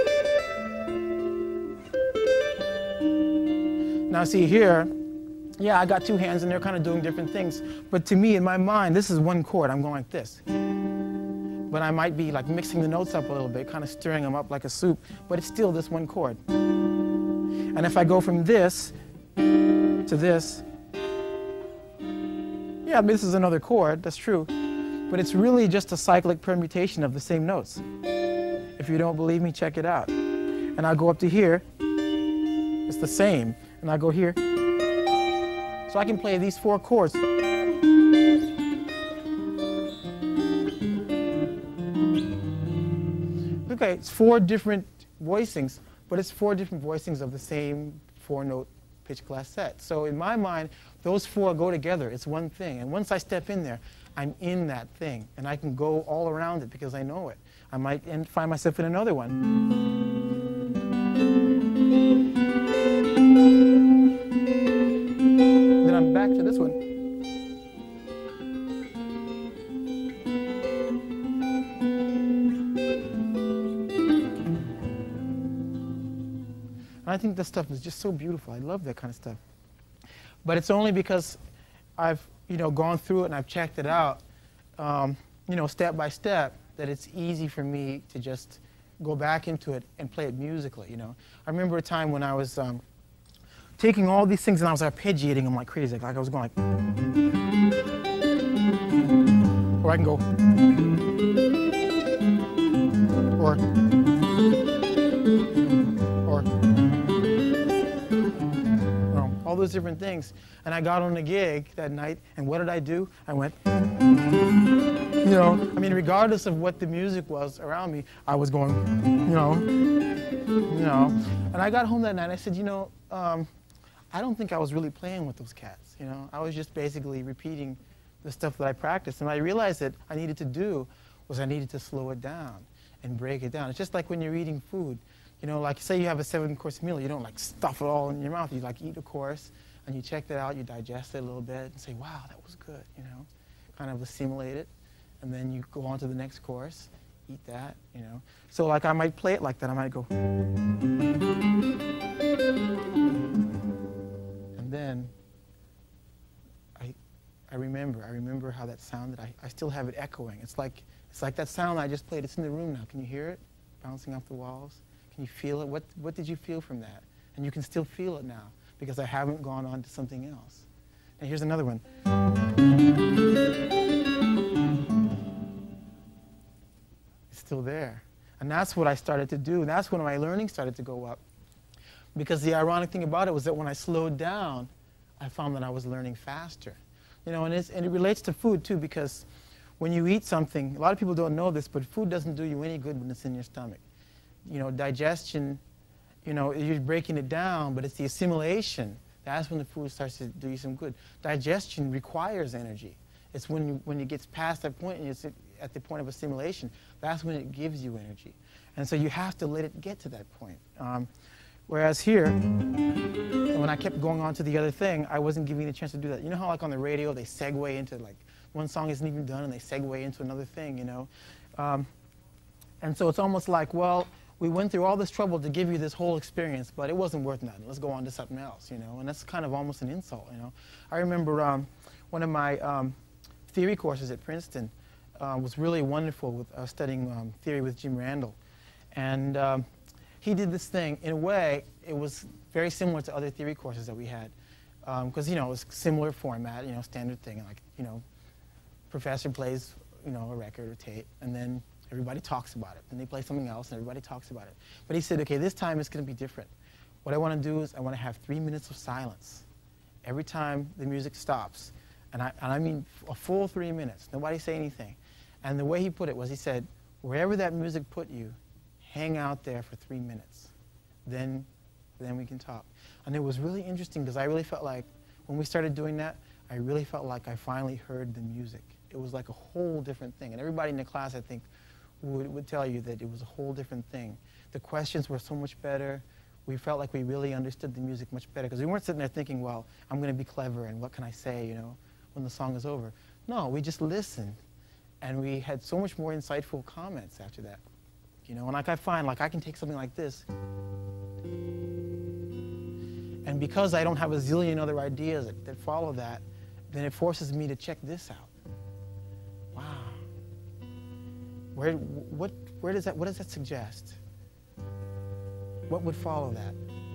now see here, yeah, I got two hands and they're kind of doing different things. But to me, in my mind, this is one chord. I'm going like this. But I might be like mixing the notes up a little bit, kind of stirring them up like a soup, but it's still this one chord. And if I go from this to this, yeah, this is another chord, that's true. But it's really just a cyclic permutation of the same notes. If you don't believe me, check it out. And I go up to here, it's the same. And I go here. So I can play these four chords. Okay, it's four different voicings, but it's four different voicings of the same four-note pitch glass set. So in my mind, those four go together. It's one thing. And once I step in there, I'm in that thing. And I can go all around it because I know it. I might find myself in another one. Then I'm back to this one. I think this stuff is just so beautiful. I love that kind of stuff. But it's only because I've, you know, gone through it and I've checked it out, you know, step by step, that it's easy for me to just go back into it and play it musically, you know. I remember a time when I was taking all these things and I was arpeggiating them like crazy. Like I was going like, or I can go, or, all those different things. And I got on a gig that night, and what did I do? I went, you know, I mean, regardless of what the music was around me, I was going, you know. And I got home that night, and I said, you know, I don't think I was really playing with those cats, you know. I was just basically repeating the stuff that I practiced. And I realized that I needed to do was I needed to slow it down and break it down. It's just like when you're eating food. You know, like say you have a 7-course meal, you don't like stuff it all in your mouth. You like eat a course, and you check that out, you digest it a little bit, and say, wow, that was good, you know. Kind of assimilate it, and then you go on to the next course, eat that, you know. So like I might play it like that. I might go, and then I remember how that sounded. I still have it echoing. It's like that sound I just played. It's in the room now. Can you hear it bouncing off the walls? Can you feel it? What did you feel from that? And you can still feel it now because I haven't gone on to something else. And here's another one. It's still there. And that's what I started to do. And that's when my learning started to go up. Because the ironic thing about it was that when I slowed down, I found that I was learning faster. You know, and it relates to food too, because when you eat something, a lot of people don't know this, but food doesn't do you any good when it's in your stomach. You know, digestion, you know, you're breaking it down, but it's the assimilation. That's when the food starts to do you some good. Digestion requires energy. It's when it gets past that point and it's at the point of assimilation, that's when it gives you energy. And so you have to let it get to that point. Whereas here, when I kept going on to the other thing, I wasn't giving it a chance to do that. You know how like on the radio they segue into like, one song isn't even done and they segue into another thing, you know? And so it's almost like, well, we went through all this trouble to give you this whole experience, but it wasn't worth nothing. Let's go on to something else, you know? And that's kind of almost an insult, you know? I remember one of my theory courses at Princeton was really wonderful with studying theory with Jim Randall. And he did this thing. In a way, it was very similar to other theory courses that we had. Because, you know, it was similar format, you know, standard thing. Like, you know, professor plays, you know, a record or tape, and then everybody talks about it. And they play something else, and everybody talks about it. But he said, okay, this time it's going to be different. What I want to do is I want to have 3 minutes of silence every time the music stops. And I mean a full 3 minutes. Nobody say anything. And the way he put it was he said, wherever that music put you, hang out there for 3 minutes. Then we can talk. And it was really interesting because I really felt like when we started doing that, I really felt like I finally heard the music. It was like a whole different thing. And everybody in the class, I think, would tell you that it was a whole different thing. The questions were so much better. We felt like we really understood the music much better because we weren't sitting there thinking, well, I'm going to be clever and what can I say, you know, when the song is over. No, we just listened. And we had so much more insightful comments after that. You know, and like I find, like I can take something like this, and because I don't have a zillion other ideas that follow that, then it forces me to check this out. Wow. What does that suggest? What would follow that?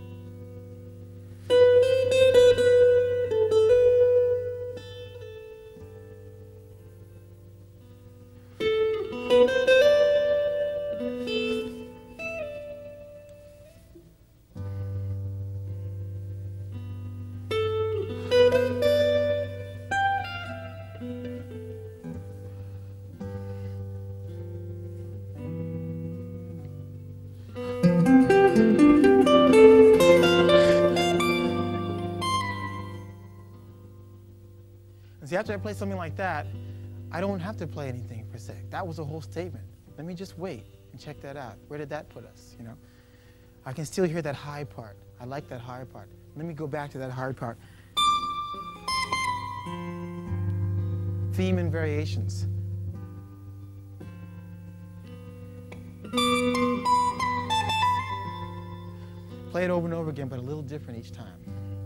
See, after I play something like that, I don't have to play anything per se. That was a whole statement. Let me just wait and check that out. Where did that put us, you know? I can still hear that high part. I like that high part. Let me go back to that hard part. Theme and variations. Play it over and over again, but a little different each time.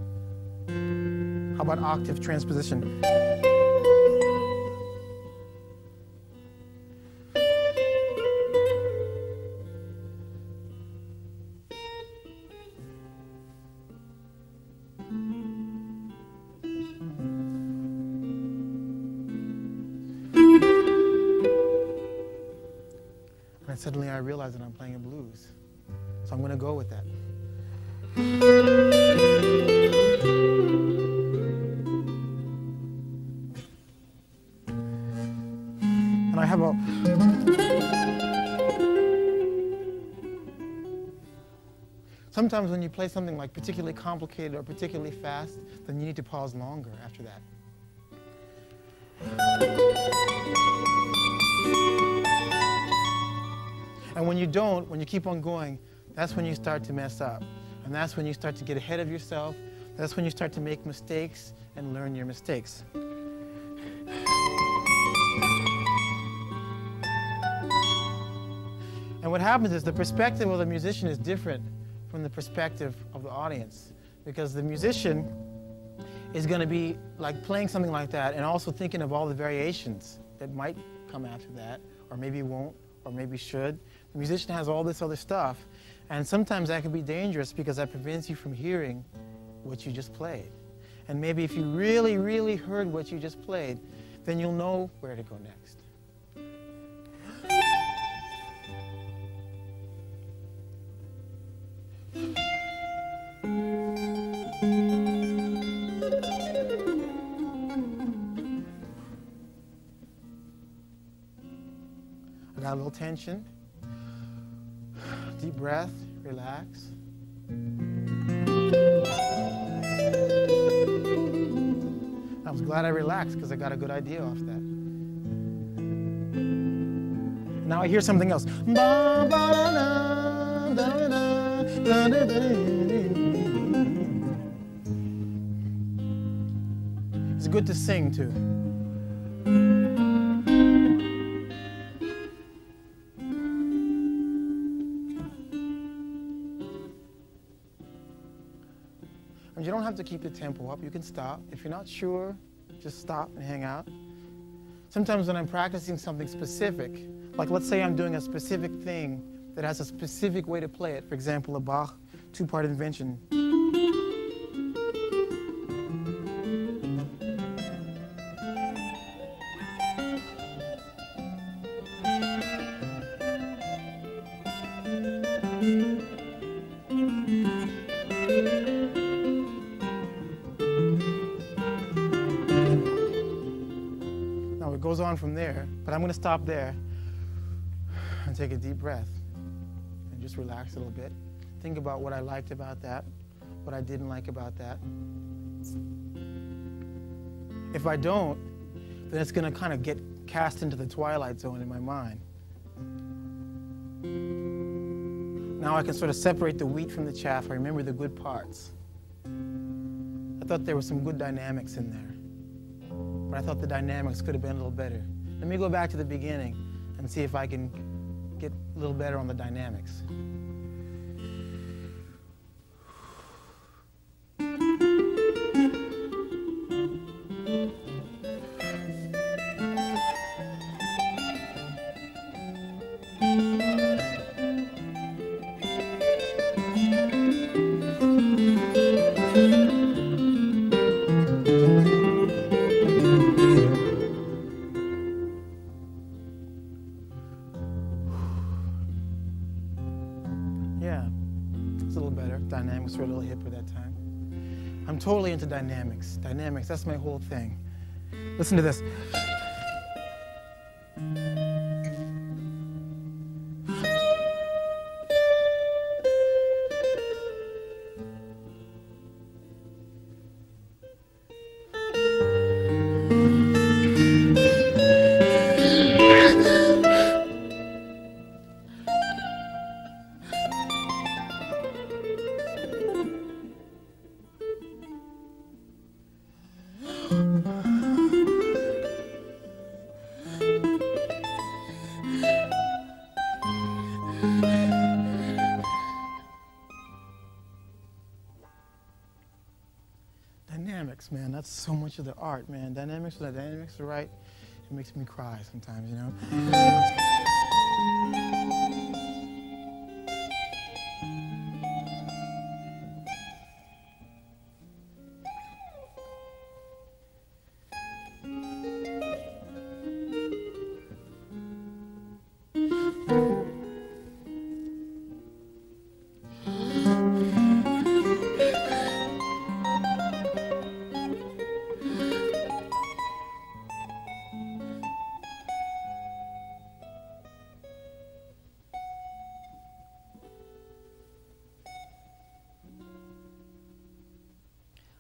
How about octave transposition? And suddenly I realized that I'm playing a blues. So I'm going to go with that. And I have a... Sometimes when you play something like particularly complicated or particularly fast, then you need to pause longer after that. And when you don't, when you keep on going, that's when you start to mess up. And that's when you start to get ahead of yourself. That's when you start to make mistakes and learn your mistakes. And what happens is the perspective of the musician is different from the perspective of the audience, because the musician is going to be like playing something like that and also thinking of all the variations that might come after that, or maybe won't, or maybe should. The musician has all this other stuff, and sometimes that can be dangerous because that prevents you from hearing what you just played. And maybe if you really, really heard what you just played, then you'll know where to go next. I got a little tension. Deep breath, relax. I was glad I relaxed because I got a good idea off that. Now I hear something else. It's good to sing too. And you don't have to keep the tempo up. You can stop. If you're not sure, just stop and hang out. Sometimes when I'm practicing something specific, like let's say I'm doing a specific thing that has a specific way to play it, for example, a Bach two-part invention. It goes on from there, but I'm going to stop there and take a deep breath and just relax a little bit. Think about what I liked about that, what I didn't like about that. If I don't, then it's going to kind of get cast into the twilight zone in my mind. Now I can sort of separate the wheat from the chaff. I remember the good parts. I thought there were some good dynamics in there. But I thought the dynamics could have been a little better. Let me go back to the beginning and see if I can get a little better on the dynamics. Yeah, it's a little better. Dynamics were a little hipper that time. I'm totally into dynamics. Dynamics, that's my whole thing. Listen to this. Dynamics, man, that's so much of the art, man. Dynamics, when the dynamics are right, it makes me cry sometimes, you know?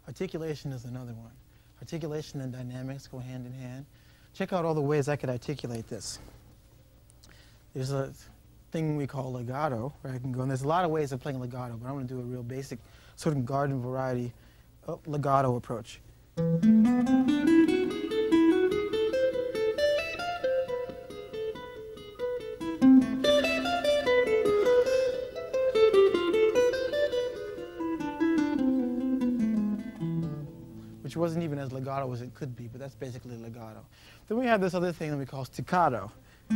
Articulation is another one. Articulation and dynamics go hand in hand. Check out all the ways I could articulate this. There's a thing we call legato, where I can go, and there's a lot of ways of playing legato, but I'm going to do a real basic sort of garden variety legato approach. Which wasn't even as legato as it could be, but that's basically legato. Then we have this other thing that we call staccato.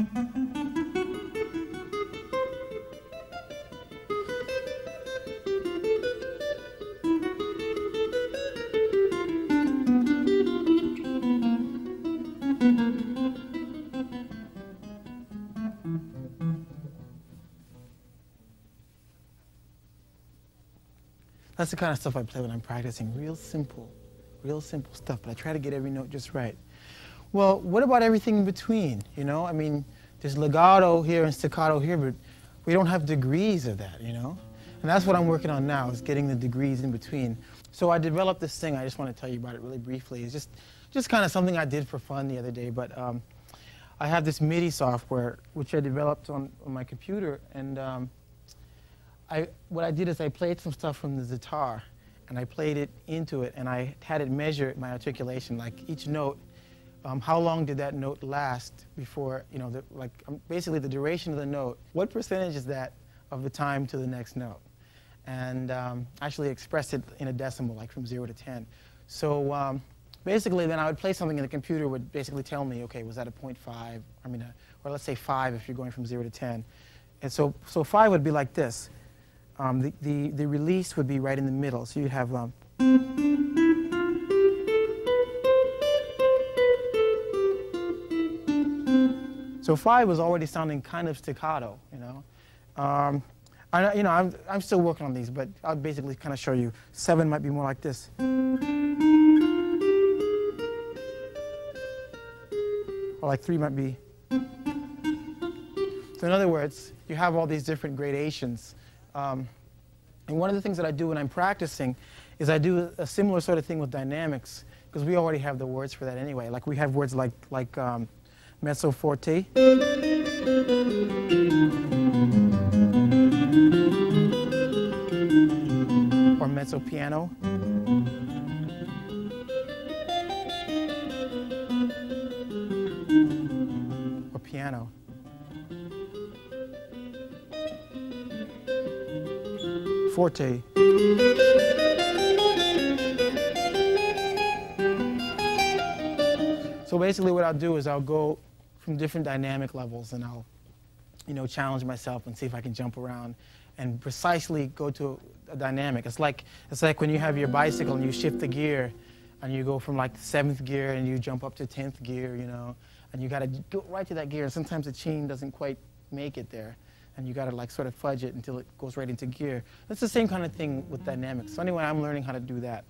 That's the kind of stuff I play when I'm practicing. Real simple stuff, but I try to get every note just right. Well, what about everything in between? You know, I mean, there's legato here and staccato here, but we don't have degrees of that, you know? And that's what I'm working on now, is getting the degrees in between. So I developed this thing, I just want to tell you about it really briefly. It's just kind of something I did for fun the other day, but I have this MIDI software, which I developed on my computer, and what I did is I played some stuff from the Zatar, and I played it into it, and I had it measure my articulation, like each note. How long did that note last before, you know, basically the duration of the note. What percentage is that of the time to the next note? And actually express it in a decimal, like from 0 to 10. So basically then I would play something and the computer would basically tell me, okay, was that a 0.5? I mean, or let's say 5 if you're going from 0 to 10. And so 5 would be like this. The release would be right in the middle. So you'd have so 5 was already sounding kind of staccato, you know. I'm still working on these, but I'll basically kind of show you. 7 might be more like this. Or like 3 might be. So in other words, you have all these different gradations. And one of the things that I do when I'm practicing is I do a similar sort of thing with dynamics, because we already have the words for that anyway. Like we have words like mezzo forte, or mezzo piano, or piano. Forte. So basically what I'll do is I'll go from different dynamic levels and I'll, you know, challenge myself and see if I can jump around and precisely go to a dynamic. It's like when you have your bicycle and you shift the gear and you go from like the 7th gear and you jump up to 10th gear, you know, and you got to go right to that gear. And sometimes the chain doesn't quite make it there. And you got to like sort of fudge it until it goes right into gear. It's the same kind of thing with dynamics. So anyway, I'm learning how to do that.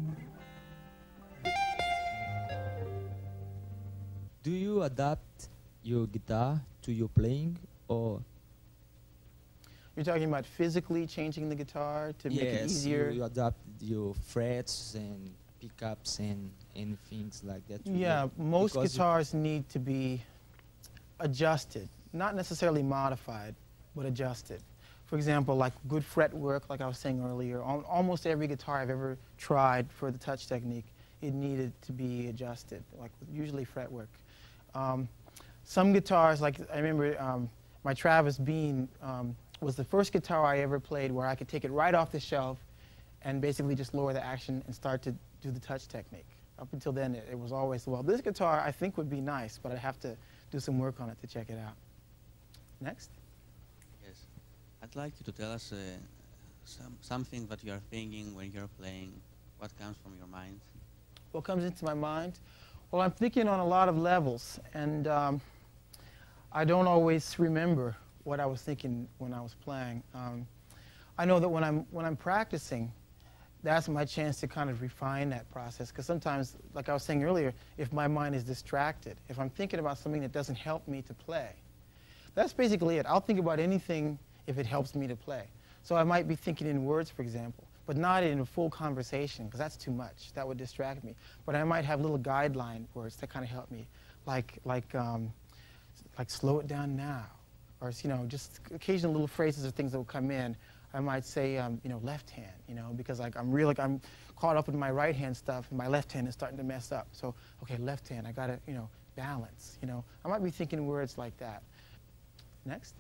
Do you adapt your guitar to your playing, or You're talking about physically changing the guitar to make it yes, easier? you adapt your frets and pickups and things like that? to Yeah, your- most because you- guitars need to be adjusted, not necessarily modified, but adjusted. For example, like good fret work, like I was saying earlier, almost every guitar I've ever tried for the touch technique, it needed to be adjusted, like usually fret work. Some guitars, like I remember my Travis Bean was the first guitar I ever played where I could take it right off the shelf and basically just lower the action and start to do the touch technique. Up until then, it was always, well, this guitar I think would be nice, but I'd have to do some work on it to check it out. Next. Yes. I'd like you to tell us something that you are thinking when you're playing. What comes from your mind? What comes into my mind? Well, I'm thinking on a lot of levels, and I don't always remember what I was thinking when I was playing. I know that when I'm practicing, that's my chance to kind of refine that process, because sometimes, like I was saying earlier, if my mind is distracted, if I'm thinking about something that doesn't help me to play, that's basically it. I'll think about anything if it helps me to play. So I might be thinking in words, for example, but not in a full conversation, because that's too much. That would distract me. But I might have little guideline words that kind of help me, like slow it down now, or just occasional little phrases or things that will come in. I might say, left hand, because I'm caught up in my right hand stuff, and my left hand is starting to mess up. So, okay, left hand, I gotta, balance. I might be thinking words like that. Next.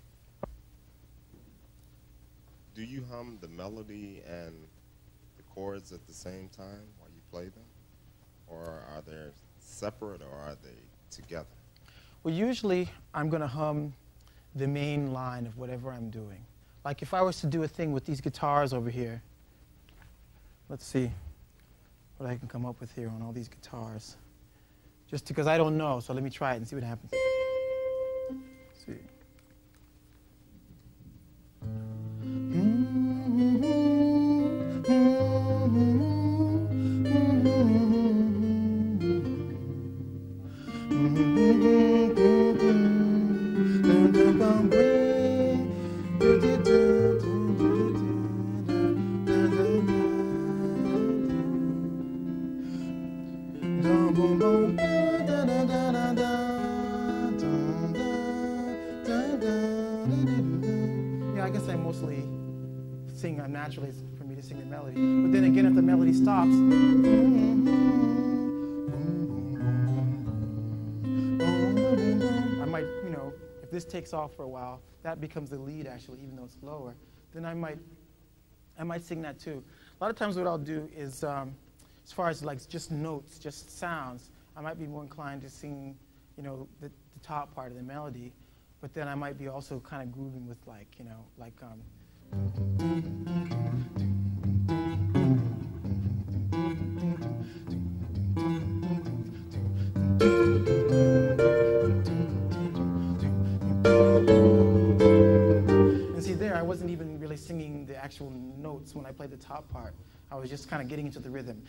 Do you hum the melody and the chords at the same time while you play them? Or are they separate, or are they together? Well, usually I'm going to hum the main line of whatever I'm doing. Like if I was to do a thing with these guitars over here, let's see what I can come up with here on all these guitars. Just because I don't know, so let me try it and see what happens. Let's see. Yeah, I guess I mostly sing naturally for me to sing the melody. But then again, if the melody stops, I might, if this takes off for a while, that becomes the lead actually, even though it's lower. Then I might sing that too. A lot of times what I'll do is, as far as like just notes, just sounds, I might be more inclined to sing, the top part of the melody, but then I might be also kind of grooving with and see there, I wasn't even really singing the actual notes when I played the top part. I was just kind of getting into the rhythm.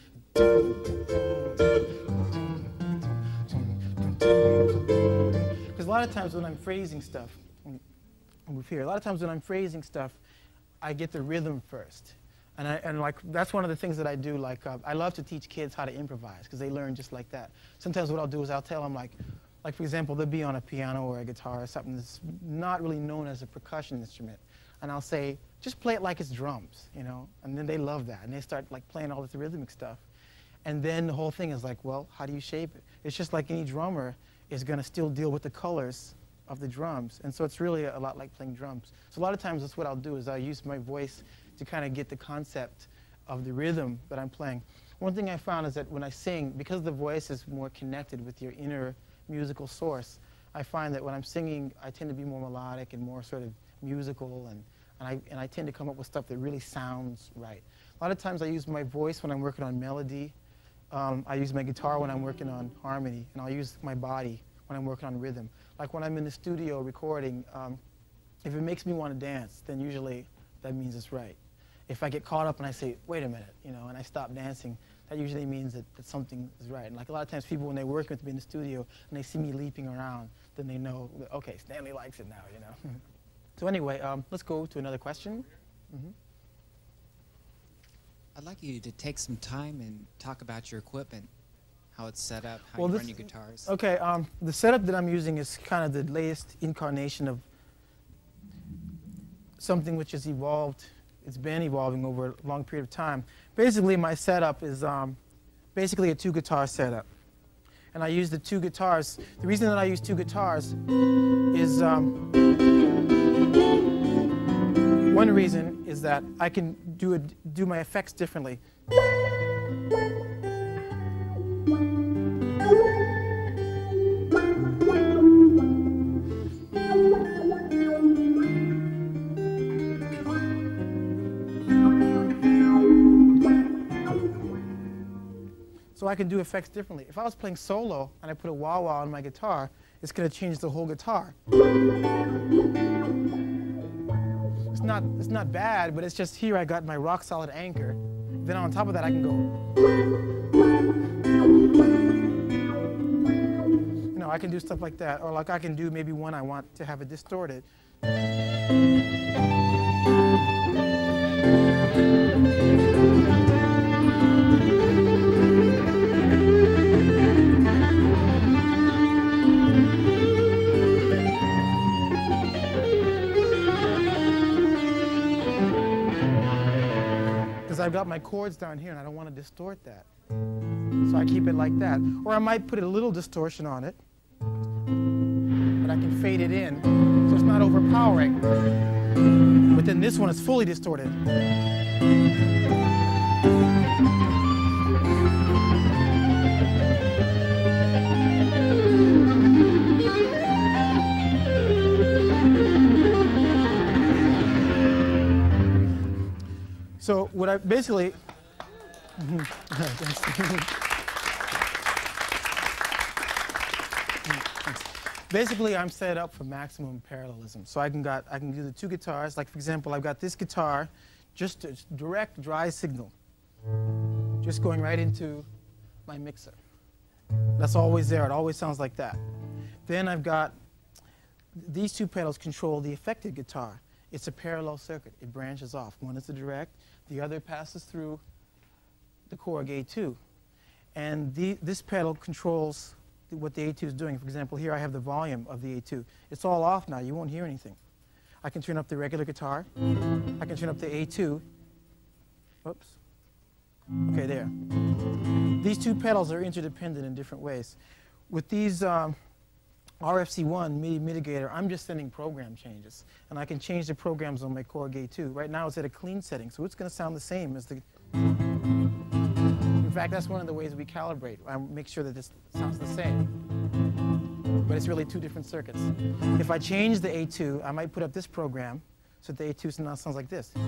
Because a lot of times when I'm phrasing stuff, move here. A lot of times when I'm phrasing stuff, I get the rhythm first. And that's one of the things that I do. Like I love to teach kids how to improvise because they learn just like that. Sometimes what I'll do is I'll tell them like for example, they'll be on a piano or a guitar or something that's not really known as a percussion instrument, and I'll say, just play it like it's drums, And then they love that, and they start like playing all this rhythmic stuff. And then the whole thing is like, well, how do you shape it? It's just like any drummer is going to still deal with the colors of the drums. And so it's really a lot like playing drums. So a lot of times that's what I'll do is I'll use my voice to kind of get the concept of the rhythm that I'm playing. One thing I found is that when I sing, because the voice is more connected with your inner musical source, I find that when I'm singing, I tend to be more melodic and more sort of musical, and I tend to come up with stuff that really sounds right. A lot of times I use my voice when I'm working on melody. I use my guitar when I'm working on harmony, and I'll use my body when I'm working on rhythm. Like when I'm in the studio recording, if it makes me want to dance, then usually that means it's right. If I get caught up and I say, wait a minute, you know, and I stop dancing, that usually means that something is right. And like a lot of times people, when they work with me in the studio and they see me leaping around, then they know, that, okay, Stanley likes it now, you know. So anyway, let's go to another question. Mm-hmm. I'd like you to take some time and talk about your equipment, how it's set up, how you run your guitars. Okay, the setup that I'm using is kind of the latest incarnation of something which has evolved. It's been evolving over a long period of time. Basically, my setup is basically a 2-guitar setup. And I use the 2 guitars. The reason that I use 2 guitars is one reason is that I can do my effects differently. So I can do effects differently. If I was playing solo and I put a wah-wah on my guitar, it's going to change the whole guitar. It's not bad, but it's just here I got my rock-solid anchor. Then on top of that, I can go. You know, I can do stuff like that. Or like I can do maybe one I want to have it distorted. I've got my chords down here and I don't want to distort that. So I keep it like that. Or I might put a little distortion on it, but I can fade it in so it's not overpowering. But then this one is fully distorted. So what I basically, basically I'm set up for maximum parallelism. So I can do the 2 guitars. Like for example, I've got this guitar, just a direct dry signal, just going right into my mixer. That's always there. It always sounds like that. Then I've got these 2 pedals control the affected guitar. It's a parallel circuit. It branches off. One is the direct. The other passes through the Korg A2. And this pedal controls what the A2 is doing. For example, here I have the volume of the A2. It's all off now. You won't hear anything. I can turn up the regular guitar. I can turn up the A2. Oops. Okay, there. These 2 pedals are interdependent in different ways. With these RFC1 MIDI mitigator, I'm just sending program changes. And I can change the programs on my Korg A2. Right now it's at a clean setting, so it's going to sound the same as the... In fact, that's one of the ways we calibrate. I make sure that this sounds the same. But it's really 2 different circuits. If I change the A2, I might put up this program so the A2 now sounds like this.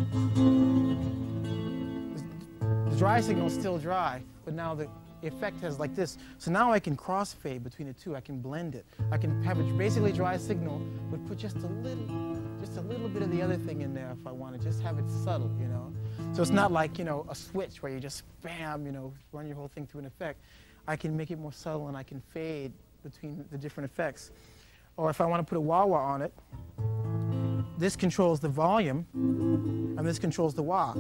The dry signal is still dry, but now the effect has like this. So now I can crossfade between the 2. I can blend it. I can have a basically dry signal, but put just a little bit of the other thing in there if I want to. Just have it subtle, you know. So it's not like, you know, a switch where you just bam, you know, run your whole thing through an effect. I can make it more subtle and I can fade between the different effects. Or if I want to put a wah-wah on it, this controls the volume and this controls the wah.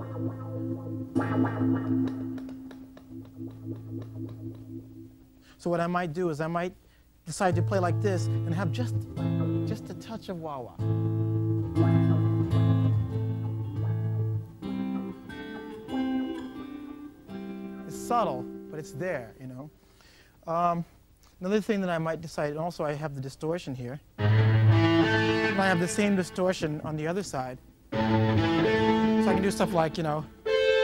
So what I might do is I might decide to play like this and have just a touch of wah-wah. It's subtle, but it's there, you know. Another thing that I might decide, and also I have the distortion here. And I have the same distortion on the other side. So I can do stuff like, you know.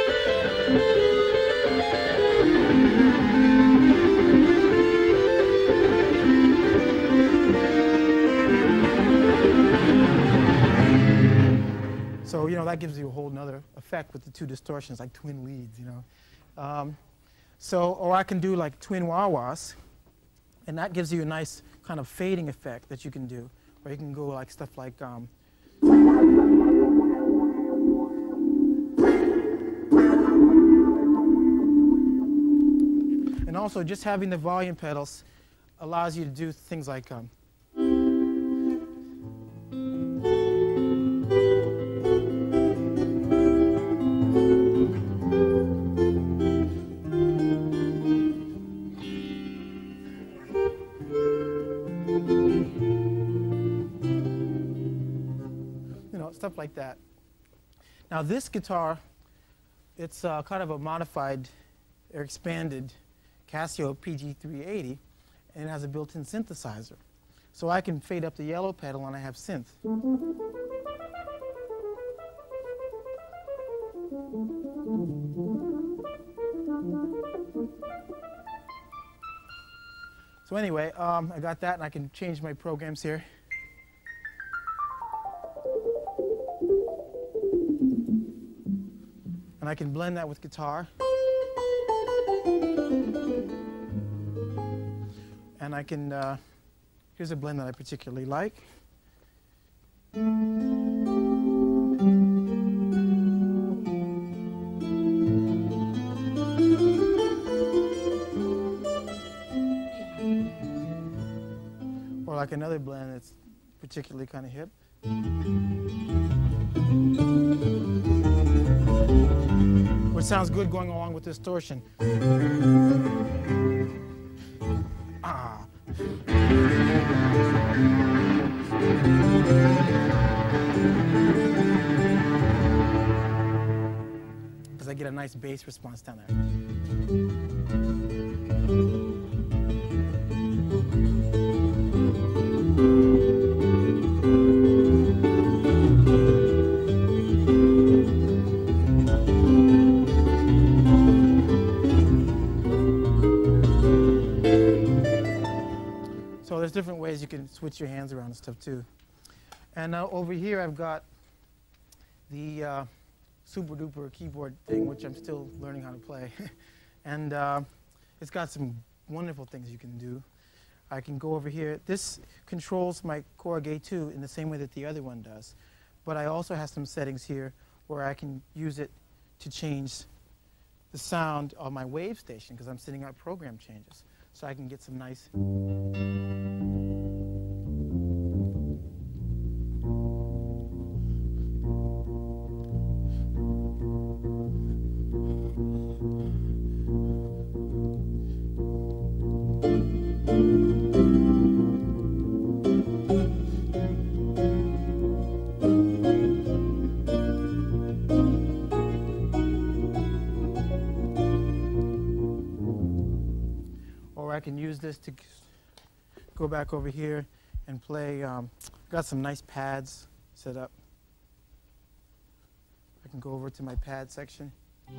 So, you know, that gives you a whole nother effect with the 2 distortions, like twin leads, you know. Or I can do like twin wah-wahs, and that gives you a nice kind of fading effect that you can do. Or you can go like stuff like also, just having the volume pedals allows you to do things like stuff like that. Now this guitar, it's kind of a modified or expanded Casio PG380, and it has a built-in synthesizer. So I can fade up the yellow pedal and I have synth. So anyway, I got that, and I can change my programs here. And I can blend that with guitar. And I can, here's a blend that I particularly like. Or like another blend that's particularly kind of hip. Which sounds good going along with distortion. Ah. Because I get a nice bass response down there. So there's different ways you can switch your hands around and stuff too. And now over here I've got the super duper keyboard thing, which I'm still learning how to play. And it's got some wonderful things you can do. I can go over here. This controls my Korg A2 in the same way that the other one does. But I also have some settings here where I can use it to change the sound of my wave station, because I'm sending out program changes. So I can get some nice... I can use this to go back over here and play. Got some nice pads set up. I can go over to my pad section.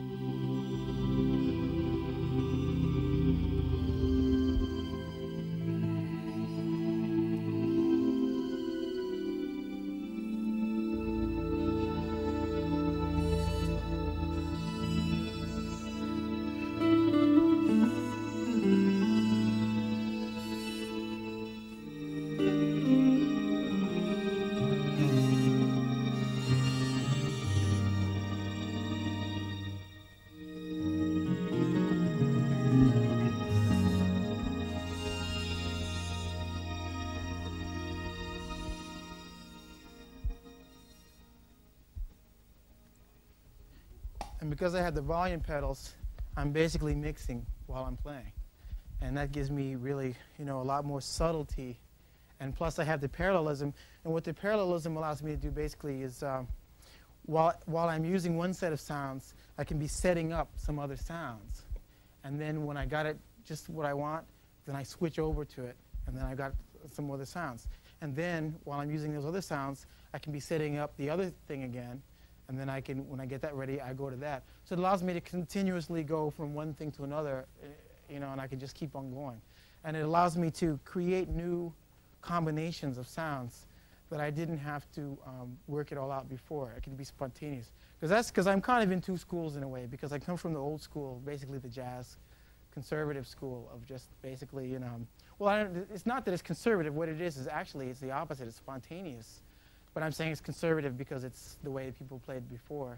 And because I have the volume pedals, I'm basically mixing while I'm playing. And that gives me really, a lot more subtlety. And plus I have the parallelism. And what the parallelism allows me to do basically is while I'm using one set of sounds, I can be setting up some other sounds. And then when I got it just what I want, then I switch over to it. And then I got some other sounds. And then while I'm using those other sounds, I can be setting up the other thing again. And then I can, when I get that ready, I go to that. So it allows me to continuously go from one thing to another, and I can just keep on going. And it allows me to create new combinations of sounds that I didn't have to work it all out before. It can be spontaneous. Because I'm kind of in two schools in a way, because I come from the old school, basically the jazz conservative school of just basically, well, it's not that it's conservative. What it is actually, it's the opposite. It's spontaneous. But I'm saying it's conservative because it's the way people played before.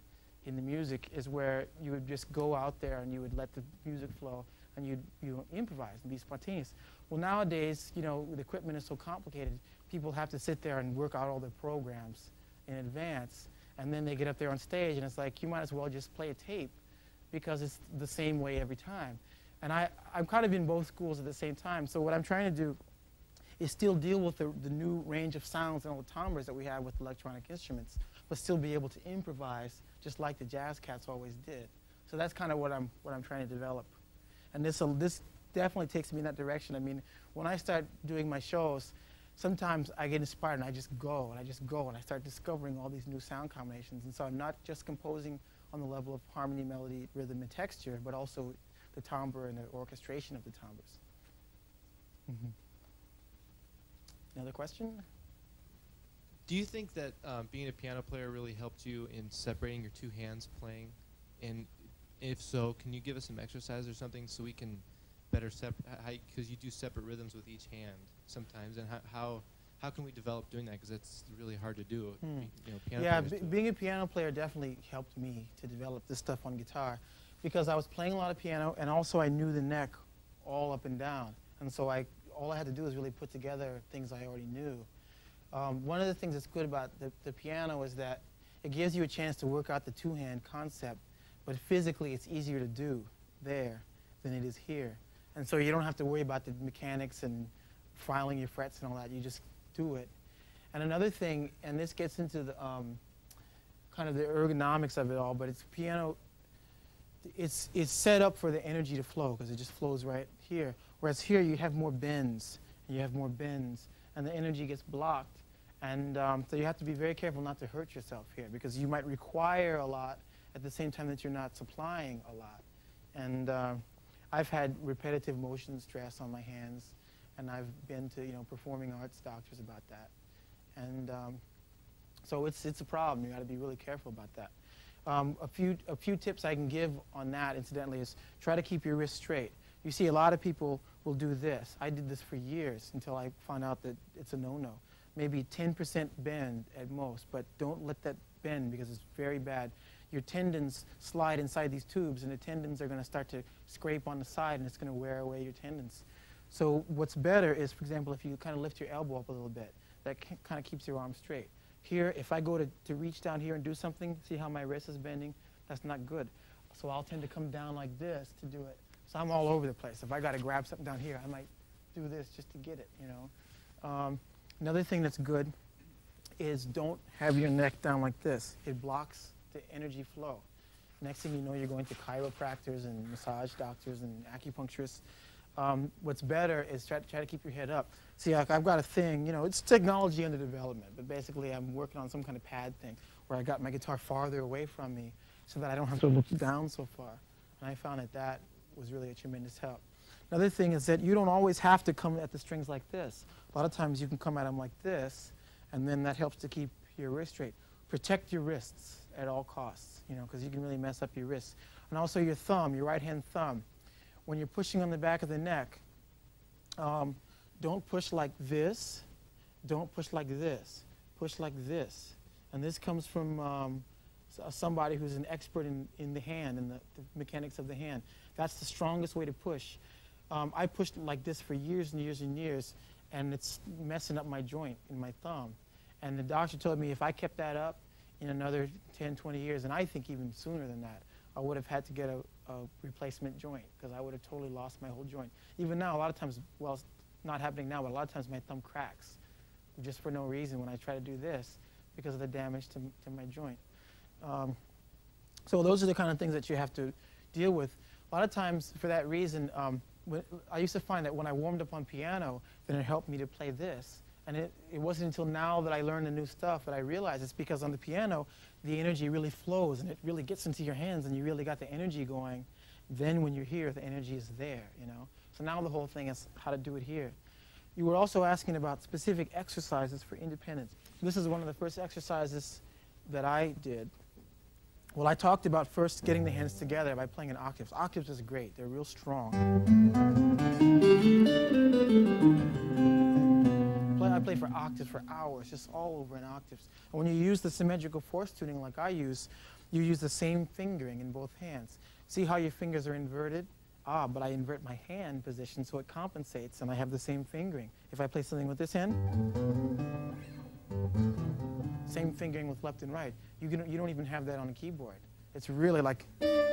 in the music is where you would just go out there and you would let the music flow and you improvise and be spontaneous. Well, nowadays, you know, the equipment is so complicated, people have to sit there and work out all their programs in advance, and then they get up there on stage and it's like, you might as well just play a tape because it's the same way every time. And I'm kind of in both schools at the same time, so what I'm trying to do is still deal with the new range of sounds and all the timbres that we have with electronic instruments, but still be able to improvise just like the jazz cats always did. So that's kind of what I'm trying to develop. And this definitely takes me in that direction. I mean, when I start doing my shows, sometimes I get inspired and I just go and I just go and I start discovering all these new sound combinations. And so I'm not just composing on the level of harmony, melody, rhythm, and texture, but also the timbre and the orchestration of the timbres. Mm-hmm. Another question? Do you think that being a piano player really helped you in separating your two hands playing? And if so, can you give us some exercise or something so we can better separate, because you do separate rhythms with each hand sometimes, and how can we develop doing that? Because it's really hard to do. You know, piano players being a piano player definitely helped me to develop this stuff on guitar, because I was playing a lot of piano, and also I knew the neck all up and down, and so all I had to do was really put together things I already knew. One of the things that's good about the piano is that it gives you a chance to work out the two-hand concept, but physically it's easier to do there than it is here. And so you don't have to worry about the mechanics and filing your frets and all that. You just do it. And another thing, and this gets into the kind of the ergonomics of it all, but it's piano, it's set up for the energy to flow because it just flows right here. Whereas here you have more bends, and you have more bends, and the energy gets blocked. And so you have to be very careful not to hurt yourself here because you might require a lot at the same time that you're not supplying a lot. And I've had repetitive motion stress on my hands, and I've been to performing arts doctors about that. And so it's a problem. You got to be really careful about that. A few tips I can give on that, incidentally, is try to keep your wrist straight. You see, a lot of people will do this. I did this for years until I found out that it's a no-no. Maybe 10% bend at most, but don't let that bend because it's very bad. Your tendons slide inside these tubes, and the tendons are going to start to scrape on the side, and it's going to wear away your tendons. So what's better is, for example, if you kind of lift your elbow up a little bit, that kind of keeps your arm straight. Here, if I go to reach down here and do something, see how my wrist is bending? That's not good. So I'll tend to come down like this to do it. So I'm all over the place. If I got to grab something down here, I might do this just to get it, Another thing that's good is don't have your neck down like this. It blocks the energy flow. Next thing you know, you're going to chiropractors and massage doctors and acupuncturists. What's better is try to keep your head up. See, I've got a thing, it's technology under development, but basically I'm working on some kind of pad thing where I got my guitar farther away from me so that I don't have to look down so far. And I found that was really a tremendous help. Another thing is that you don't always have to come at the strings like this. A lot of times you can come at them like this, and then that helps to keep your wrist straight. Protect your wrists at all costs, because you can really mess up your wrists. And also your thumb, your right-hand thumb. When you're pushing on the back of the neck, don't push like this. Don't push like this. Push like this. And this comes from somebody who's an expert in the hand and the mechanics of the hand. That's the strongest way to push. I pushed like this for years and years and years, and it's messing up my joint in my thumb. And the doctor told me if I kept that up in another 10, 20 years, and I think even sooner than that, I would have had to get a replacement joint because I would have totally lost my whole joint. Even now, a lot of times, well, it's not happening now, but a lot of times my thumb cracks just for no reason when I try to do this because of the damage to my joint. So those are the kind of things that you have to deal with. A lot of times, for that reason, I used to find that when I warmed up on piano, then it helped me to play this. And it wasn't until now that I learned the new stuff that I realized it's because on the piano, the energy really flows and it really gets into your hands and you really got the energy going. Then when you're here, the energy is there, So now the whole thing is how to do it here. You were also asking about specific exercises for independence. This is one of the first exercises that I did. Well, I talked about first getting the hands together by playing in octaves. Octaves is great. They're real strong. I play for octaves for hours, just all over in octaves. And when you use the symmetrical fourth tuning like I use, you use the same fingering in both hands. See how your fingers are inverted? Ah, but I invert my hand position so it compensates, and I have the same fingering. If I play something with this hand, same fingering with left and right. You don't even have that on a keyboard. It's really like,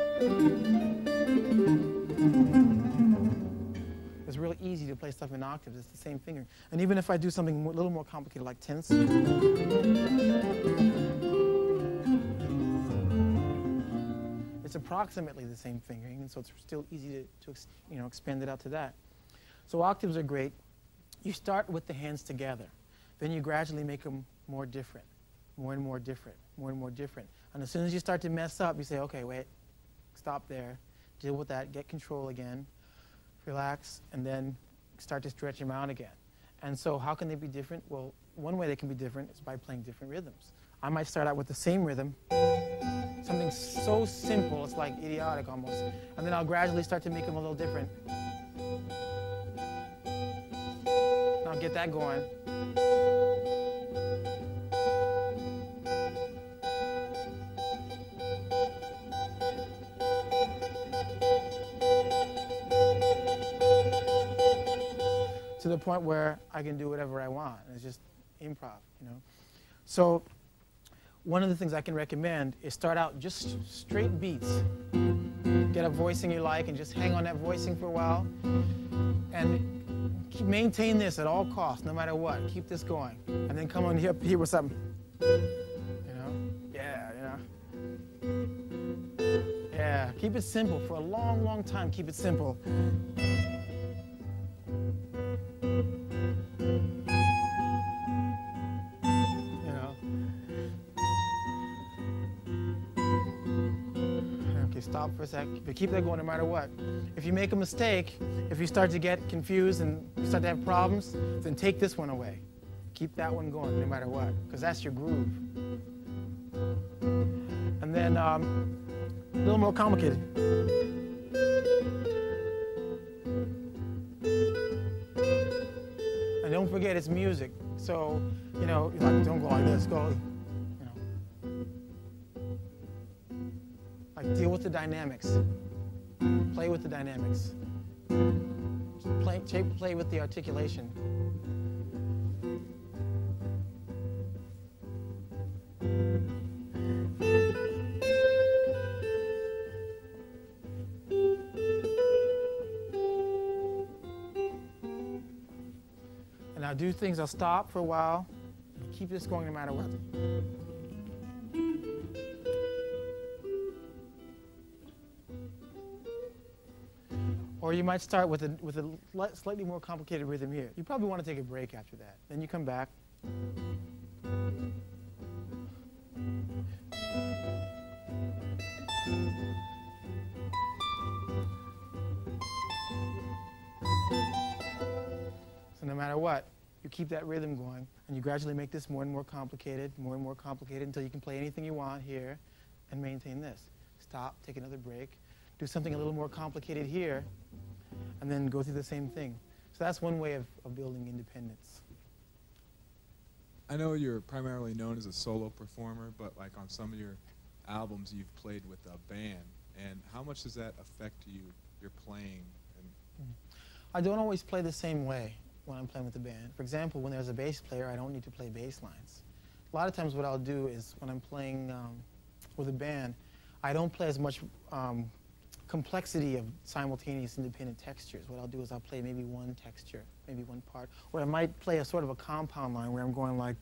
it's really easy to play stuff in octaves. It's the same fingering. And even if I do something a little more complicated like tenths, it's approximately the same fingering, and so it's still easy to expand it out to that. So octaves are great. You start with the hands together. Then you gradually make them more different, more and more different, more and more different. And as soon as you start to mess up, you say, okay, wait, stop there, deal with that, get control again, relax, and then start to stretch them out again. And so how can they be different? Well, one way they can be different is by playing different rhythms. I might start out with the same rhythm, something so simple, it's like idiotic almost, and then I'll gradually start to make them a little different. And I'll get that going. To the point where I can do whatever I want. It's just improv, you know. So one of the things I can recommend is start out just straight beats. Get a voicing you like and just hang on that voicing for a while. And maintain this at all costs, no matter what. Keep this going. And then come on here with something. You know? Yeah, you know. Yeah, keep it simple for a long, long time. Keep it simple. Stop for a sec, but keep that going no matter what. If you make a mistake, if you start to get confused and you start to have problems, then take this one away. Keep that one going no matter what, because that's your groove. And then a little more complicated. And don't forget it's music. So, you know, like, don't go like this, go. Like, deal with the dynamics. Play with the dynamics. Play with the articulation. And I'll do things, I'll stop for a while. Keep this going no matter what. Or you might start with a slightly more complicated rhythm here. You probably want to take a break after that. Then you come back. So no matter what, you keep that rhythm going, and you gradually make this more and more complicated until you can play anything you want here and maintain this. Stop, take another break, do something a little more complicated here, and then go through the same thing. So that's one way of building independence. I know you're primarily known as a solo performer, but like on some of your albums you've played with a band. And how much does that affect you, your playing? I don't always play the same way when I'm playing with the band. For example, when there's a bass player, I don't need to play bass lines. A lot of times what I'll do is when I'm playing with a band, I don't play as much complexity of simultaneous independent textures. What I'll do is I'll play maybe one texture, maybe one part, or I might play a sort of a compound line where I'm going like,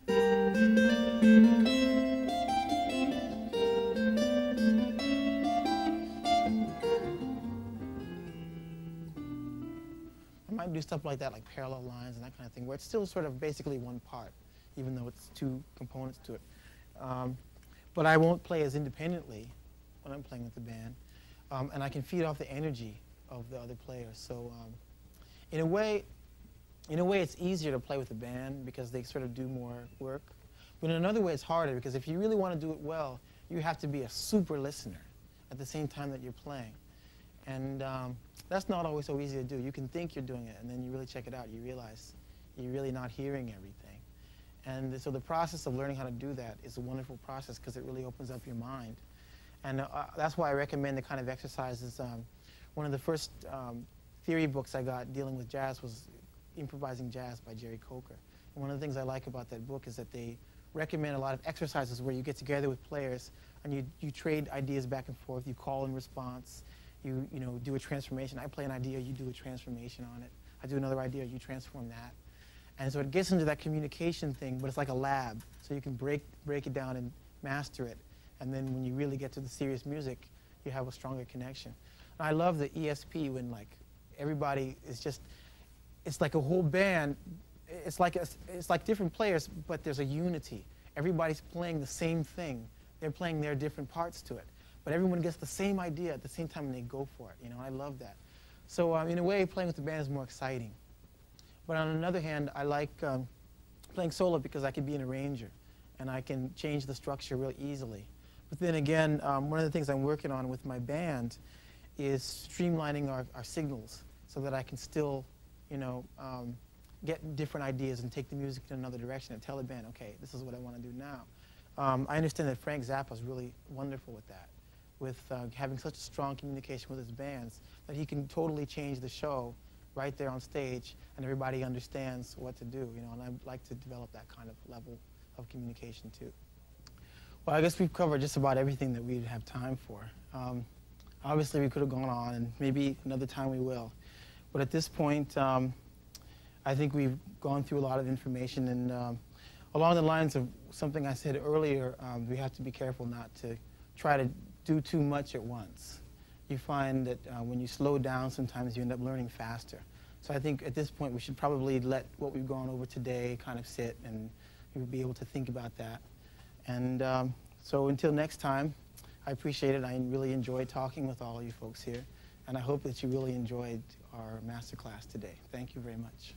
I might do stuff like that, like parallel lines and that kind of thing, where it's still sort of basically one part, even though it's two components to it. But I won't play as independently when I'm playing with the band. And I can feed off the energy of the other players. So in a way, it's easier to play with a band because they sort of do more work. But in another way, it's harder because if you really want to do it well, you have to be a super listener at the same time that you're playing. And that's not always so easy to do. You can think you're doing it, and then you really check it out. You realize you're really not hearing everything. And so the process of learning how to do that is a wonderful process because it really opens up your mind. And that's why I recommend the kind of exercises. One of the first theory books I got dealing with jazz was Improvising Jazz by Jerry Coker. And one of the things I like about that book is that they recommend a lot of exercises where you get together with players and you trade ideas back and forth. You call and response. You do a transformation. I play an idea, you do a transformation on it. I do another idea, you transform that. And so it gets into that communication thing, but it's like a lab. So you can break it down and master it. And then when you really get to the serious music, you have a stronger connection. And I love the ESP when like everybody is just, it's like a whole band. It's like different players, but there's a unity. Everybody's playing the same thing. They're playing their different parts to it. But everyone gets the same idea at the same time and they go for it. I love that. So in a way, playing with the band is more exciting. But on another hand, I like playing solo because I can be an arranger and I can change the structure real easily. But then again, one of the things I'm working on with my band is streamlining our signals so that I can still, get different ideas and take the music in another direction and tell the band, okay, this is what I want to do now. I understand that Frank Zappa is really wonderful with that, with having such a strong communication with his bands that he can totally change the show right there on stage and everybody understands what to do, and I'd like to develop that kind of level of communication too. Well, I guess we've covered just about everything that we'd have time for. Obviously, we could have gone on, and maybe another time we will. But at this point, I think we've gone through a lot of information, and along the lines of something I said earlier, we have to be careful not to try to do too much at once. You find that when you slow down, sometimes you end up learning faster. So I think at this point, we should probably let what we've gone over today kind of sit, and you'll be able to think about that. And so until next time, I appreciate it. I really enjoyed talking with all you folks here. And I hope that you really enjoyed our masterclass today. Thank you very much.